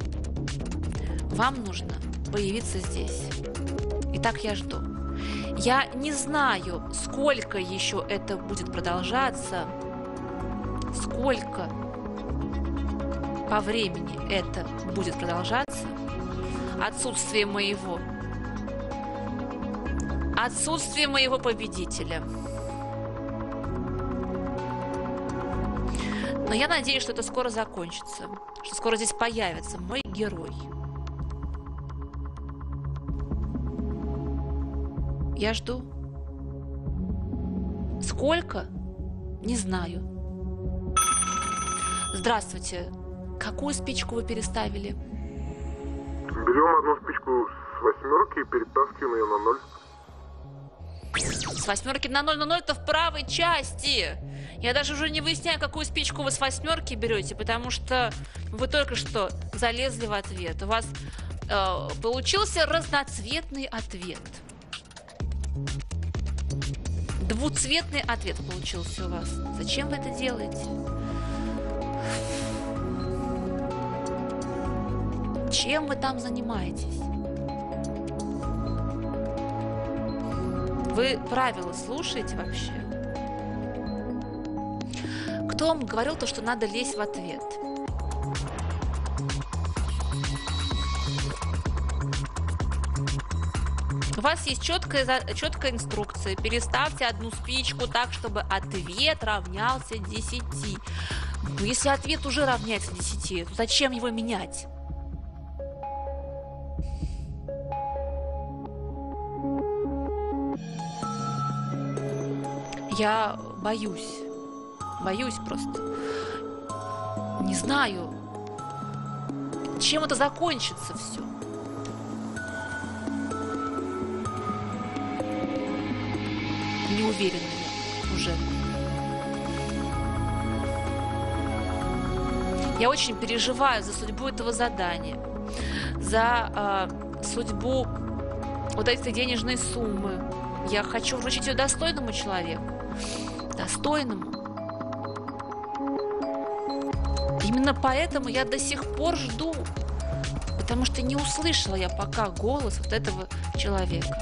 вам нужно появиться здесь. Итак, я жду. Я не знаю, сколько еще это будет продолжаться, сколько по времени это будет продолжаться. Отсутствие моего, отсутствие моего победителя. Но я надеюсь, что это скоро закончится, что скоро здесь появится мой герой. Я жду. Сколько? Не знаю. Здравствуйте. Какую спичку вы переставили? Берем одну спичку с восьмерки и перетаскиваем ее на ноль. С восьмерки на ноль, но ноль-то в правой части. Я даже уже не выясняю, какую спичку вы с восьмерки берете, потому что вы только что залезли в ответ. У вас э, получился разноцветный ответ. Двуцветный ответ получился у вас. Зачем вы это делаете? Чем вы там занимаетесь? Вы правила слушаете вообще? Кто вам говорил то, что надо лезть в ответ? У вас есть четкая, четкая инструкция. Переставьте одну спичку так, чтобы ответ равнялся десяти. Но если ответ уже равняется десяти, то зачем его менять? Я боюсь. Боюсь просто. Не знаю, чем это закончится все. Не уверена я уже. Я очень переживаю за судьбу этого задания, за э, судьбу вот этой денежной суммы. Я хочу вручить ее достойному человеку. Достойному. Именно поэтому я до сих пор жду. Потому что не услышала я пока голос вот этого человека.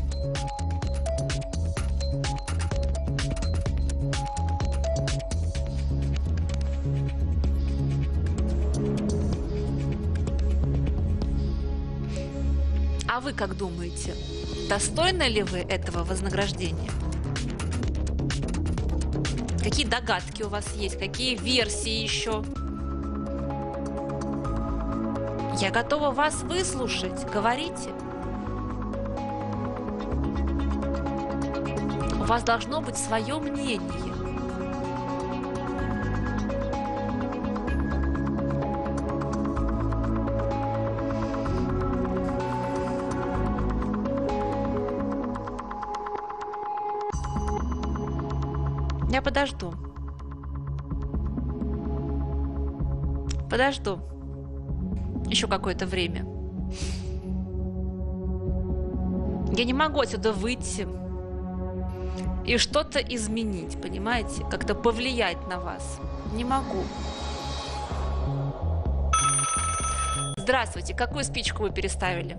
А вы как думаете, достойны ли вы этого вознаграждения? Какие догадки у вас есть? Какие версии еще? Я готова вас выслушать. Говорите. У вас должно быть свое мнение. Я подожду. Подожду. Еще какое-то время. Я не могу отсюда выйти и что-то изменить, понимаете? Как-то повлиять на вас. Не могу. Здравствуйте. Какую спичку вы переставили?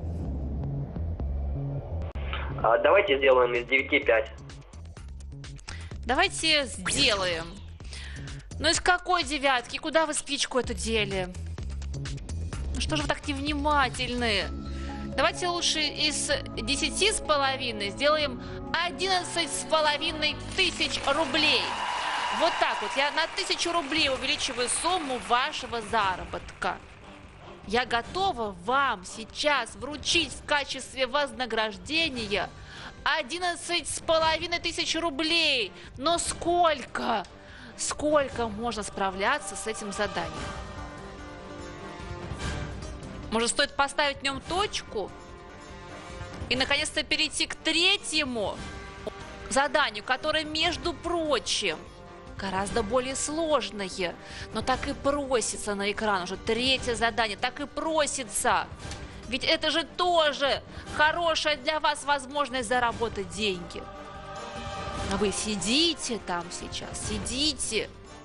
А, давайте сделаем из девяти пять. Давайте сделаем. Ну из какой девятки? Куда вы спичку эту дели? Ну что же вы так невнимательны? Давайте лучше из десяти с половиной сделаем одиннадцать с половиной тысяч рублей. Вот так вот. Я на тысячу рублей увеличиваю сумму вашего заработка. Я готова вам сейчас вручить в качестве вознаграждения одиннадцать с половиной тысяч рублей. Но сколько? Сколько можно справляться с этим заданием? Может, стоит поставить в нем точку и, наконец-то, перейти к третьему заданию, которое, между прочим, гораздо более сложное, но так и просится на экран. Уже третье задание так и просится. Ведь это же тоже хорошая для вас возможность заработать деньги. А вы сидите там сейчас, сидите,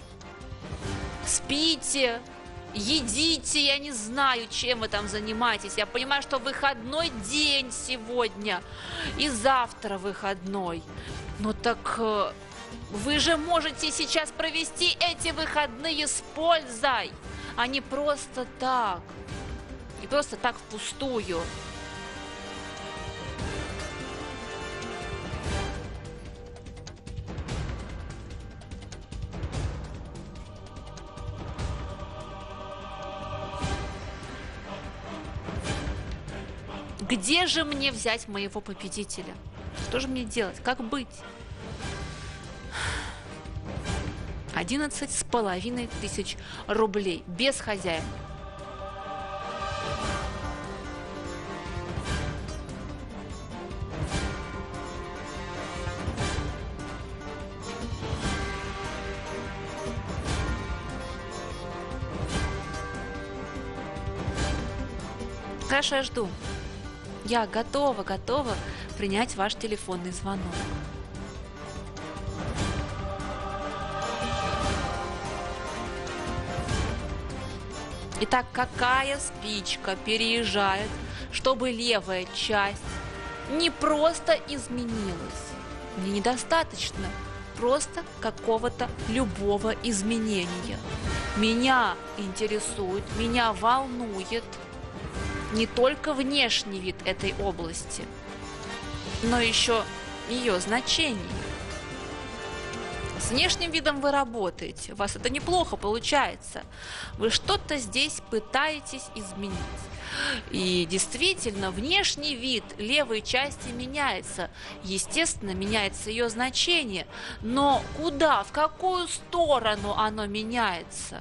спите, едите, я не знаю, чем вы там занимаетесь. Я понимаю, что выходной день сегодня и завтра выходной. Но так э, вы же можете сейчас провести эти выходные с пользой, а не просто так. Не просто так впустую. Где же мне взять моего победителя? Что же мне делать? Как быть? Одиннадцать с половиной тысяч рублей без хозяина. Хорошо, я жду. Я готова, готова принять ваш телефонный звонок. Итак, какая спичка переезжает, чтобы левая часть не просто изменилась? Мне недостаточно просто какого-то любого изменения. Меня интересует, меня волнует не только внешний вид этой области, но еще ее значение. С внешним видом вы работаете, у вас это неплохо получается. Вы что-то здесь пытаетесь изменить. И действительно, внешний вид левой части меняется. Естественно, меняется ее значение. Но куда, в какую сторону оно меняется?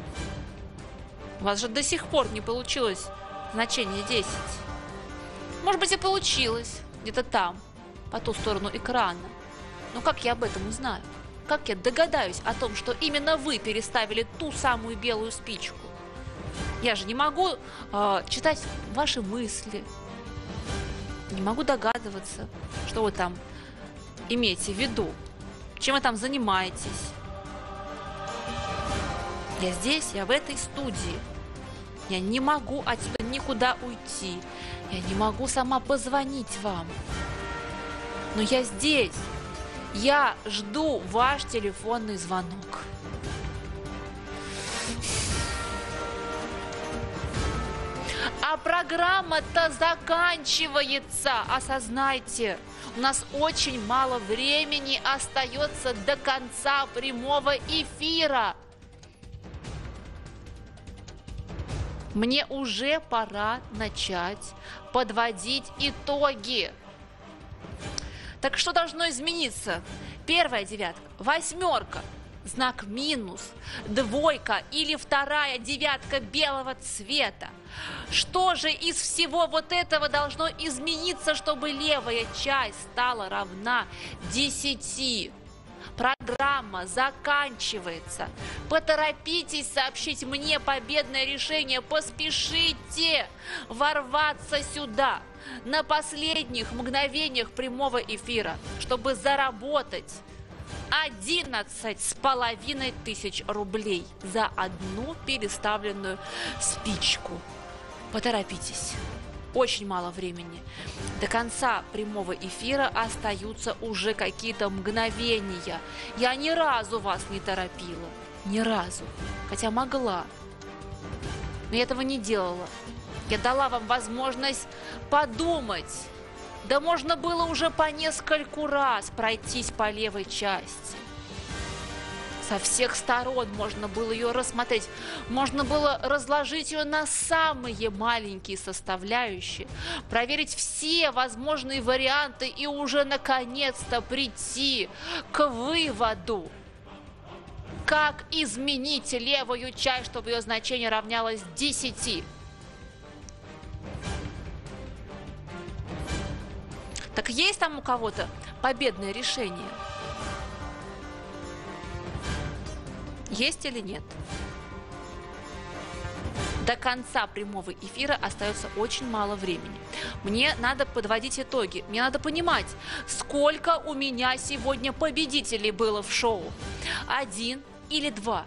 У вас же до сих пор не получилось значение десять. Может быть, и получилось где-то там, по ту сторону экрана. Но как я об этом узнаю? Как я догадаюсь о том, что именно вы переставили ту самую белую спичку? Я же не могу э, читать ваши мысли, не могу догадываться, что вы там имеете в виду, чем вы там занимаетесь. Я здесь, я в этой студии. Я не могу отсюда никуда уйти. Я не могу сама позвонить вам. Но я здесь. Я жду ваш телефонный звонок. А программа-то заканчивается. Осознайте, у нас очень мало времени остается до конца прямого эфира. Мне уже пора начать подводить итоги. Так что должно измениться? Первая девятка, восьмерка, знак минус, двойка или вторая девятка белого цвета. Что же из всего вот этого должно измениться, чтобы левая часть стала равна десяти? Программа заканчивается. Поторопитесь сообщить мне победное решение. Поспешите ворваться сюда на последних мгновениях прямого эфира, чтобы заработать одиннадцать с половиной тысяч рублей за одну переставленную спичку. Поторопитесь. Очень мало времени. До конца прямого эфира остаются уже какие-то мгновения. Я ни разу вас не торопила. Ни разу. Хотя могла. Но я этого не делала. Я дала вам возможность подумать. Да можно было уже по нескольку раз пройтись по левой части. Со всех сторон можно было ее рассмотреть. Можно было разложить ее на самые маленькие составляющие, проверить все возможные варианты и уже наконец-то прийти к выводу, как изменить левую часть, чтобы ее значение равнялось десяти. Так есть там у кого-то победное решение? Есть или нет? До конца прямого эфира остается очень мало времени. Мне надо подводить итоги. Мне надо понимать, сколько у меня сегодня победителей было в шоу. Один или два?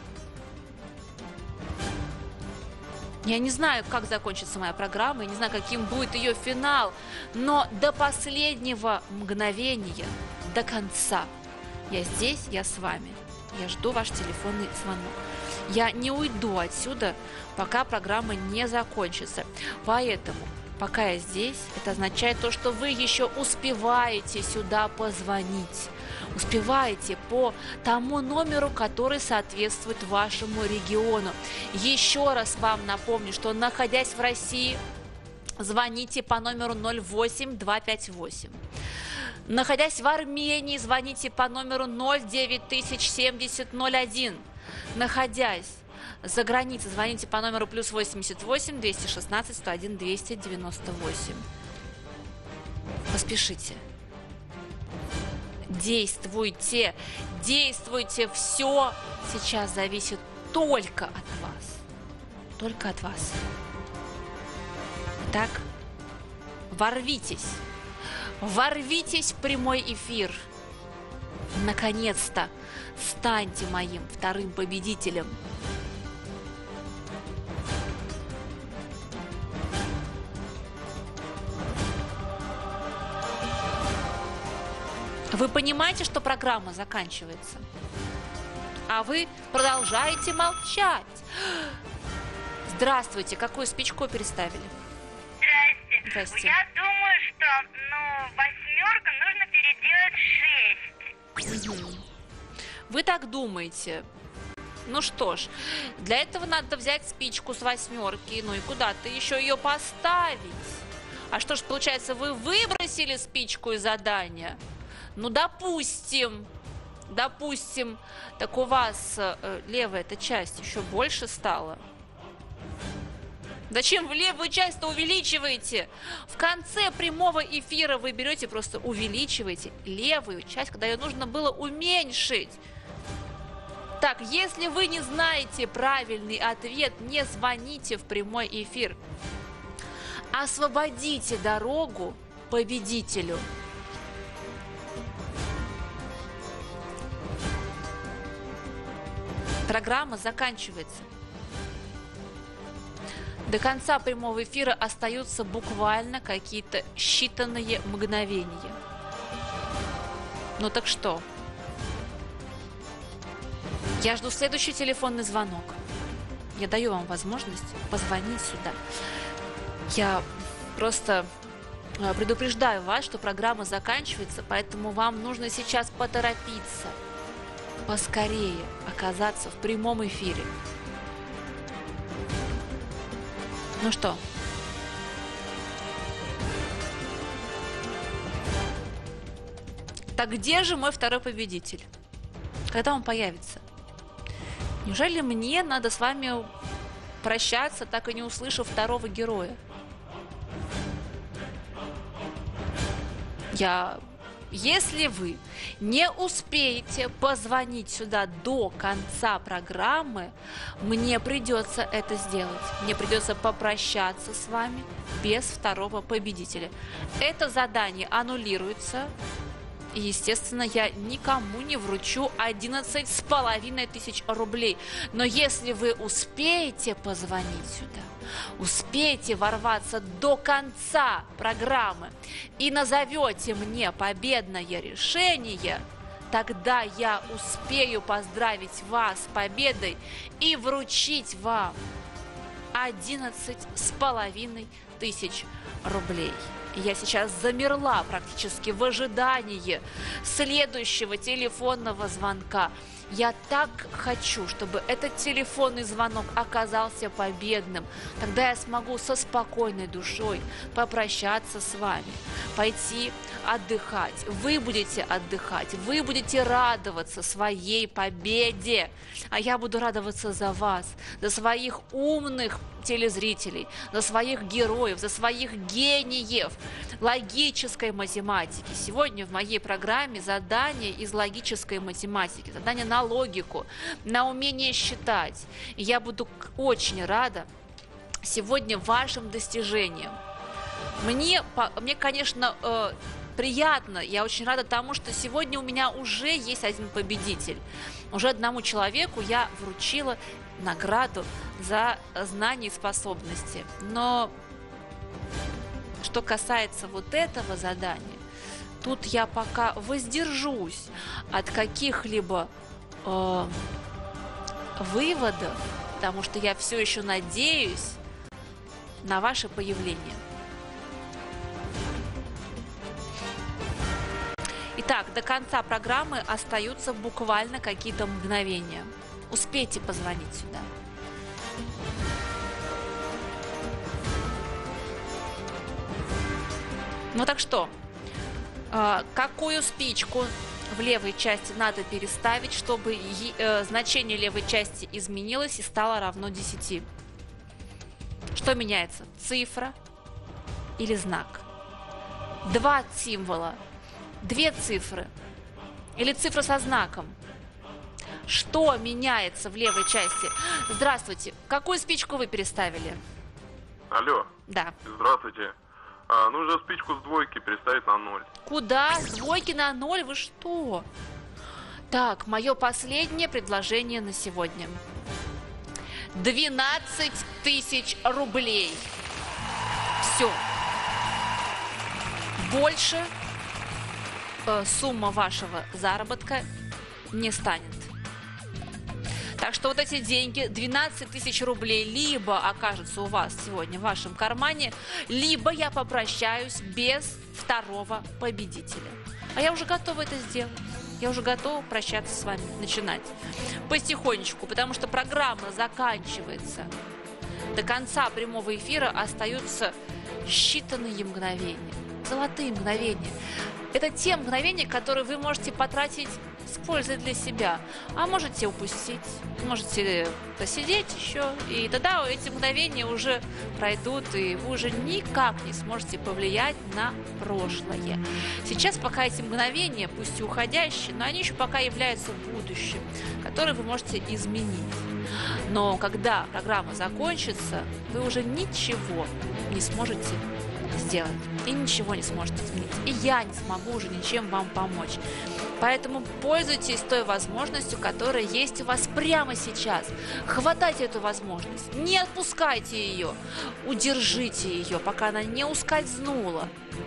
Я не знаю, как закончится моя программа, я не знаю, каким будет ее финал, но до последнего мгновения, до конца, я здесь, я с вами. Я жду ваш телефонный звонок. Я не уйду отсюда, пока программа не закончится. Поэтому, пока я здесь, это означает то, что вы еще успеваете сюда позвонить. Успеваете по тому номеру, который соответствует вашему региону. Еще раз вам напомню, что, находясь в России, звоните по номеру ноль восемь два пять восемь. Находясь в Армении, звоните по номеру ноль девять тысяч семьдесят ноль один. Находясь за границей, звоните по номеру плюс восемьдесят восемь двести шестнадцать сто один двести девяносто восемь. Поспешите. Действуйте. Действуйте. Все сейчас зависит только от вас. Только от вас. Итак, ворвитесь. Ворвитесь в прямой эфир. Наконец-то станьте моим вторым победителем. Вы понимаете, что программа заканчивается? А вы продолжаете молчать. Здравствуйте, какую спичку переставили? Здрасте. Здрасте. Я думаю, что, ну, восьмерка нужно переделать шесть. Мгм. Вы так думаете? Ну что ж, для этого надо взять спичку с восьмерки, ну и куда-то еще ее поставить. А что ж, получается, вы выбросили спичку из задания? Ну, допустим, допустим, так у вас э, левая эта часть еще больше стала. Зачем вы левую часть-то увеличиваете? В конце прямого эфира вы берете, просто увеличиваете левую часть, когда ее нужно было уменьшить. Так, если вы не знаете правильный ответ, не звоните в прямой эфир. Освободите дорогу победителю. Программа заканчивается. До конца прямого эфира остаются буквально какие-то считанные мгновения. Ну так что? Я жду следующий телефонный звонок. Я даю вам возможность позвонить сюда. Я просто предупреждаю вас, что программа заканчивается, поэтому вам нужно сейчас поторопиться, поскорее оказаться в прямом эфире. Ну что? Так где же мой второй победитель? Когда он появится? Неужели мне надо с вами прощаться, так и не услышав второго героя? Я... Если вы не успеете позвонить сюда до конца программы, мне придется это сделать. Мне придется попрощаться с вами без второго победителя. Это задание аннулируется. И, естественно, я никому не вручу одиннадцать с половиной тысяч рублей. Но если вы успеете позвонить сюда, успеете ворваться до конца программы и назовете мне победное решение, тогда я успею поздравить вас с победой и вручить вам одиннадцать с половиной тысяч рублей. Я сейчас замерла практически в ожидании следующего телефонного звонка. Я так хочу, чтобы этот телефонный звонок оказался победным. Тогда я смогу со спокойной душой попрощаться с вами, пойти отдыхать. Вы будете отдыхать, вы будете радоваться своей победе. А я буду радоваться за вас, за своих умных телезрителей, за своих героев, за своих гениев логической математики. Сегодня в моей программе задание из логической математики, задание на логику, на умение считать. И я буду очень рада сегодня вашим достижениям. Мне, мне конечно, э, приятно, я очень рада тому, что сегодня у меня уже есть один победитель. Уже одному человеку я вручила награду за знания и способности. Но что касается вот этого задания, тут я пока воздержусь от каких-либо э, выводов, потому что я все еще надеюсь на ваше появление. Итак, до конца программы остаются буквально какие-то мгновения. Успейте позвонить сюда. Ну так что, э, какую спичку в левой части надо переставить, чтобы э, значение левой части изменилось и стало равно десяти? Что меняется? Цифра или знак? Два символа, две цифры или цифра со знаком? Что меняется в левой части? Здравствуйте. Какую спичку вы переставили? Алло. Да. Здравствуйте. А, нужно спичку с двойки переставить на ноль. Куда? С двойки на ноль? Вы что? Так, мое последнее предложение на сегодня. двенадцать тысяч рублей. Все. Больше э, сумма вашего заработка не станет. Так что вот эти деньги, двенадцать тысяч рублей, либо окажутся у вас сегодня в вашем кармане, либо я попрощаюсь без второго победителя. А я уже готова это сделать. Я уже готова прощаться с вами, начинать потихонечку, потому что программа заканчивается. До конца прямого эфира остаются считанные мгновения, золотые мгновения. Это те мгновения, которые вы можете потратить с пользой для себя, а можете упустить, можете посидеть еще, и тогда эти мгновения уже пройдут, и вы уже никак не сможете повлиять на прошлое. Сейчас пока эти мгновения, пусть и уходящие, но они еще пока являются будущим, которое вы можете изменить. Но когда программа закончится, вы уже ничего не сможете сделать и ничего не сможете изменить. И я не смогу уже ничем вам помочь. Поэтому пользуйтесь той возможностью, которая есть у вас прямо сейчас. Хватайте эту возможность, не отпускайте ее, удержите ее, пока она не ускользнула.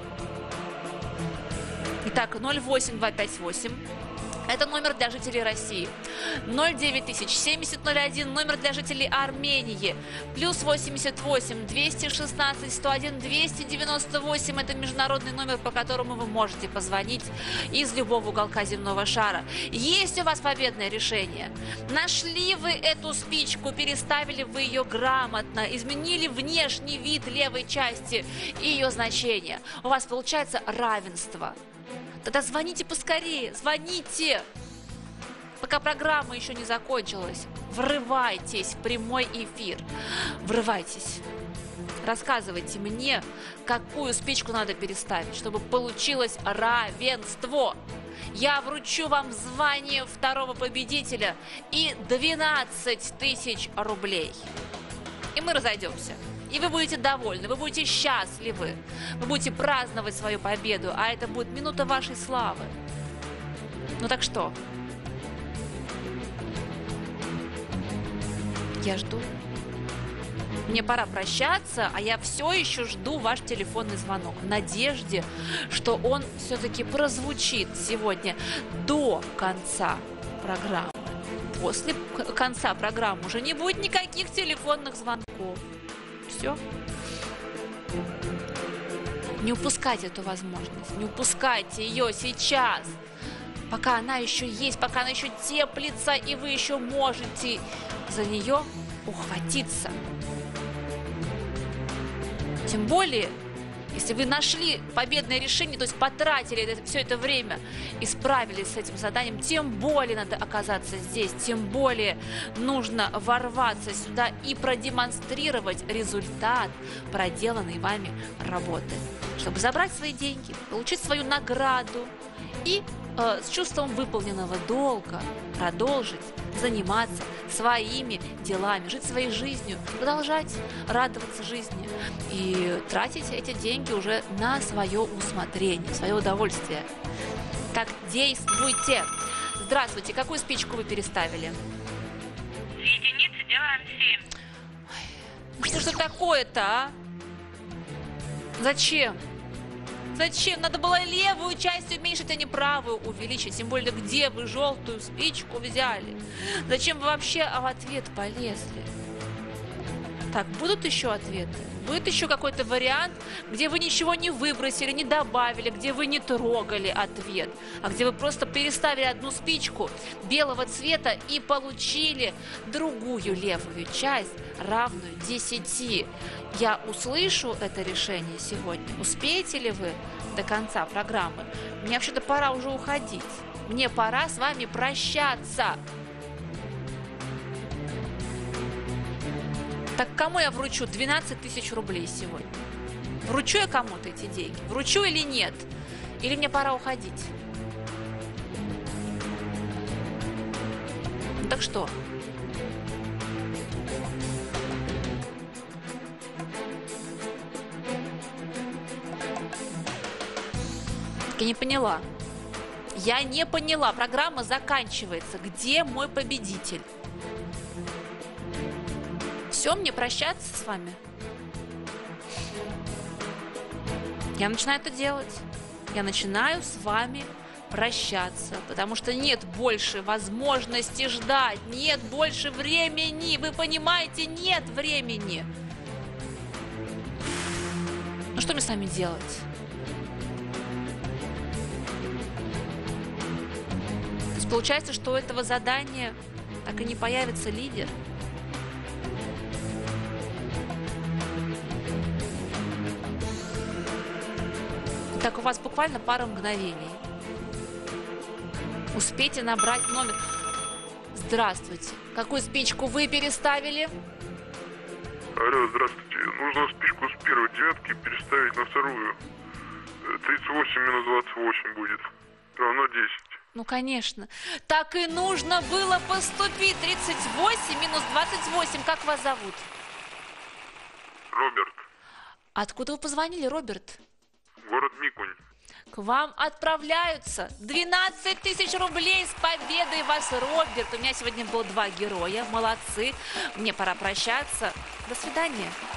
Итак, ноль восемь два пять восемь. Это номер для жителей России. ноль девять тысяч семьдесят ноль один, номер для жителей Армении. Плюс восемьдесят восемь двести шестнадцать сто один двести девяносто восемь. Это международный номер, по которому вы можете позвонить из любого уголка земного шара. Есть у вас победное решение? Нашли вы эту спичку, переставили вы ее грамотно, изменили внешний вид левой части и ее значение. У вас получается равенство. Тогда звоните поскорее, звоните, пока программа еще не закончилась. Врывайтесь в прямой эфир, врывайтесь. Рассказывайте мне, какую спичку надо переставить, чтобы получилось равенство. Я вручу вам звание второго победителя и двенадцать тысяч рублей. И мы разойдемся. И вы будете довольны, вы будете счастливы, вы будете праздновать свою победу, а это будет минута вашей славы. Ну так что? Я жду. Мне пора прощаться, а я все еще жду ваш телефонный звонок в надежде, что он все-таки прозвучит сегодня до конца программы. После конца программы уже не будет никаких телефонных звонков. Все. Не упускайте эту возможность, не упускайте ее сейчас, пока она еще есть, пока она еще теплится, и вы еще можете за нее ухватиться. Тем более, если вы нашли победное решение, то есть потратили это, все это время и справились с этим заданием, тем более надо оказаться здесь, тем более нужно ворваться сюда и продемонстрировать результат проделанной вами работы, чтобы забрать свои деньги, получить свою награду и э, с чувством выполненного долга продолжить заниматься своими делами, жить своей жизнью, продолжать радоваться жизни и тратить эти деньги уже на свое усмотрение, свое удовольствие. Так, действуйте! Здравствуйте, какую спичку вы переставили? Единицы делаем семь. Ну что же такое-то, а? Зачем? Зачем? Надо было левую часть уменьшить, а не правую увеличить. Тем более, где вы желтую спичку взяли? Зачем вы вообще в ответ полезли? Так, будут еще ответы? Будет еще какой-то вариант, где вы ничего не выбросили, не добавили, где вы не трогали ответ, а где вы просто переставили одну спичку белого цвета и получили другую левую часть, равную десяти. Я услышу это решение сегодня. Успеете ли вы до конца программы? Мне вообще-то пора уже уходить. Мне пора с вами прощаться. Так кому я вручу двенадцать тысяч рублей сегодня? Вручу я кому-то эти деньги? Вручу или нет? Или мне пора уходить? Ну так что? Я не поняла. Я не поняла. Программа заканчивается. Где мой победитель? Все, мне прощаться с вами? Я начинаю это делать. Я начинаю с вами прощаться, потому что нет больше возможности ждать, нет больше времени, вы понимаете, нет времени. Ну что мне с вами делать? То есть получается, что у этого задания так и не появится лидер. Так, у вас буквально пара мгновений. Успейте набрать номер. Здравствуйте. Какую спичку вы переставили? Алло, здравствуйте. Нужно спичку с первой девятки переставить на вторую. тридцать восемь минус двадцать восемь будет. Равно десять. Ну, конечно. Так и нужно было поступить. тридцать восемь минус двадцать восемь. Как вас зовут? Роберт. Откуда вы позвонили, Роберт? Город Микунь. К вам отправляются двенадцать тысяч рублей. С победой вас, Роберт. У меня сегодня было два героя. Молодцы. Мне пора прощаться. До свидания.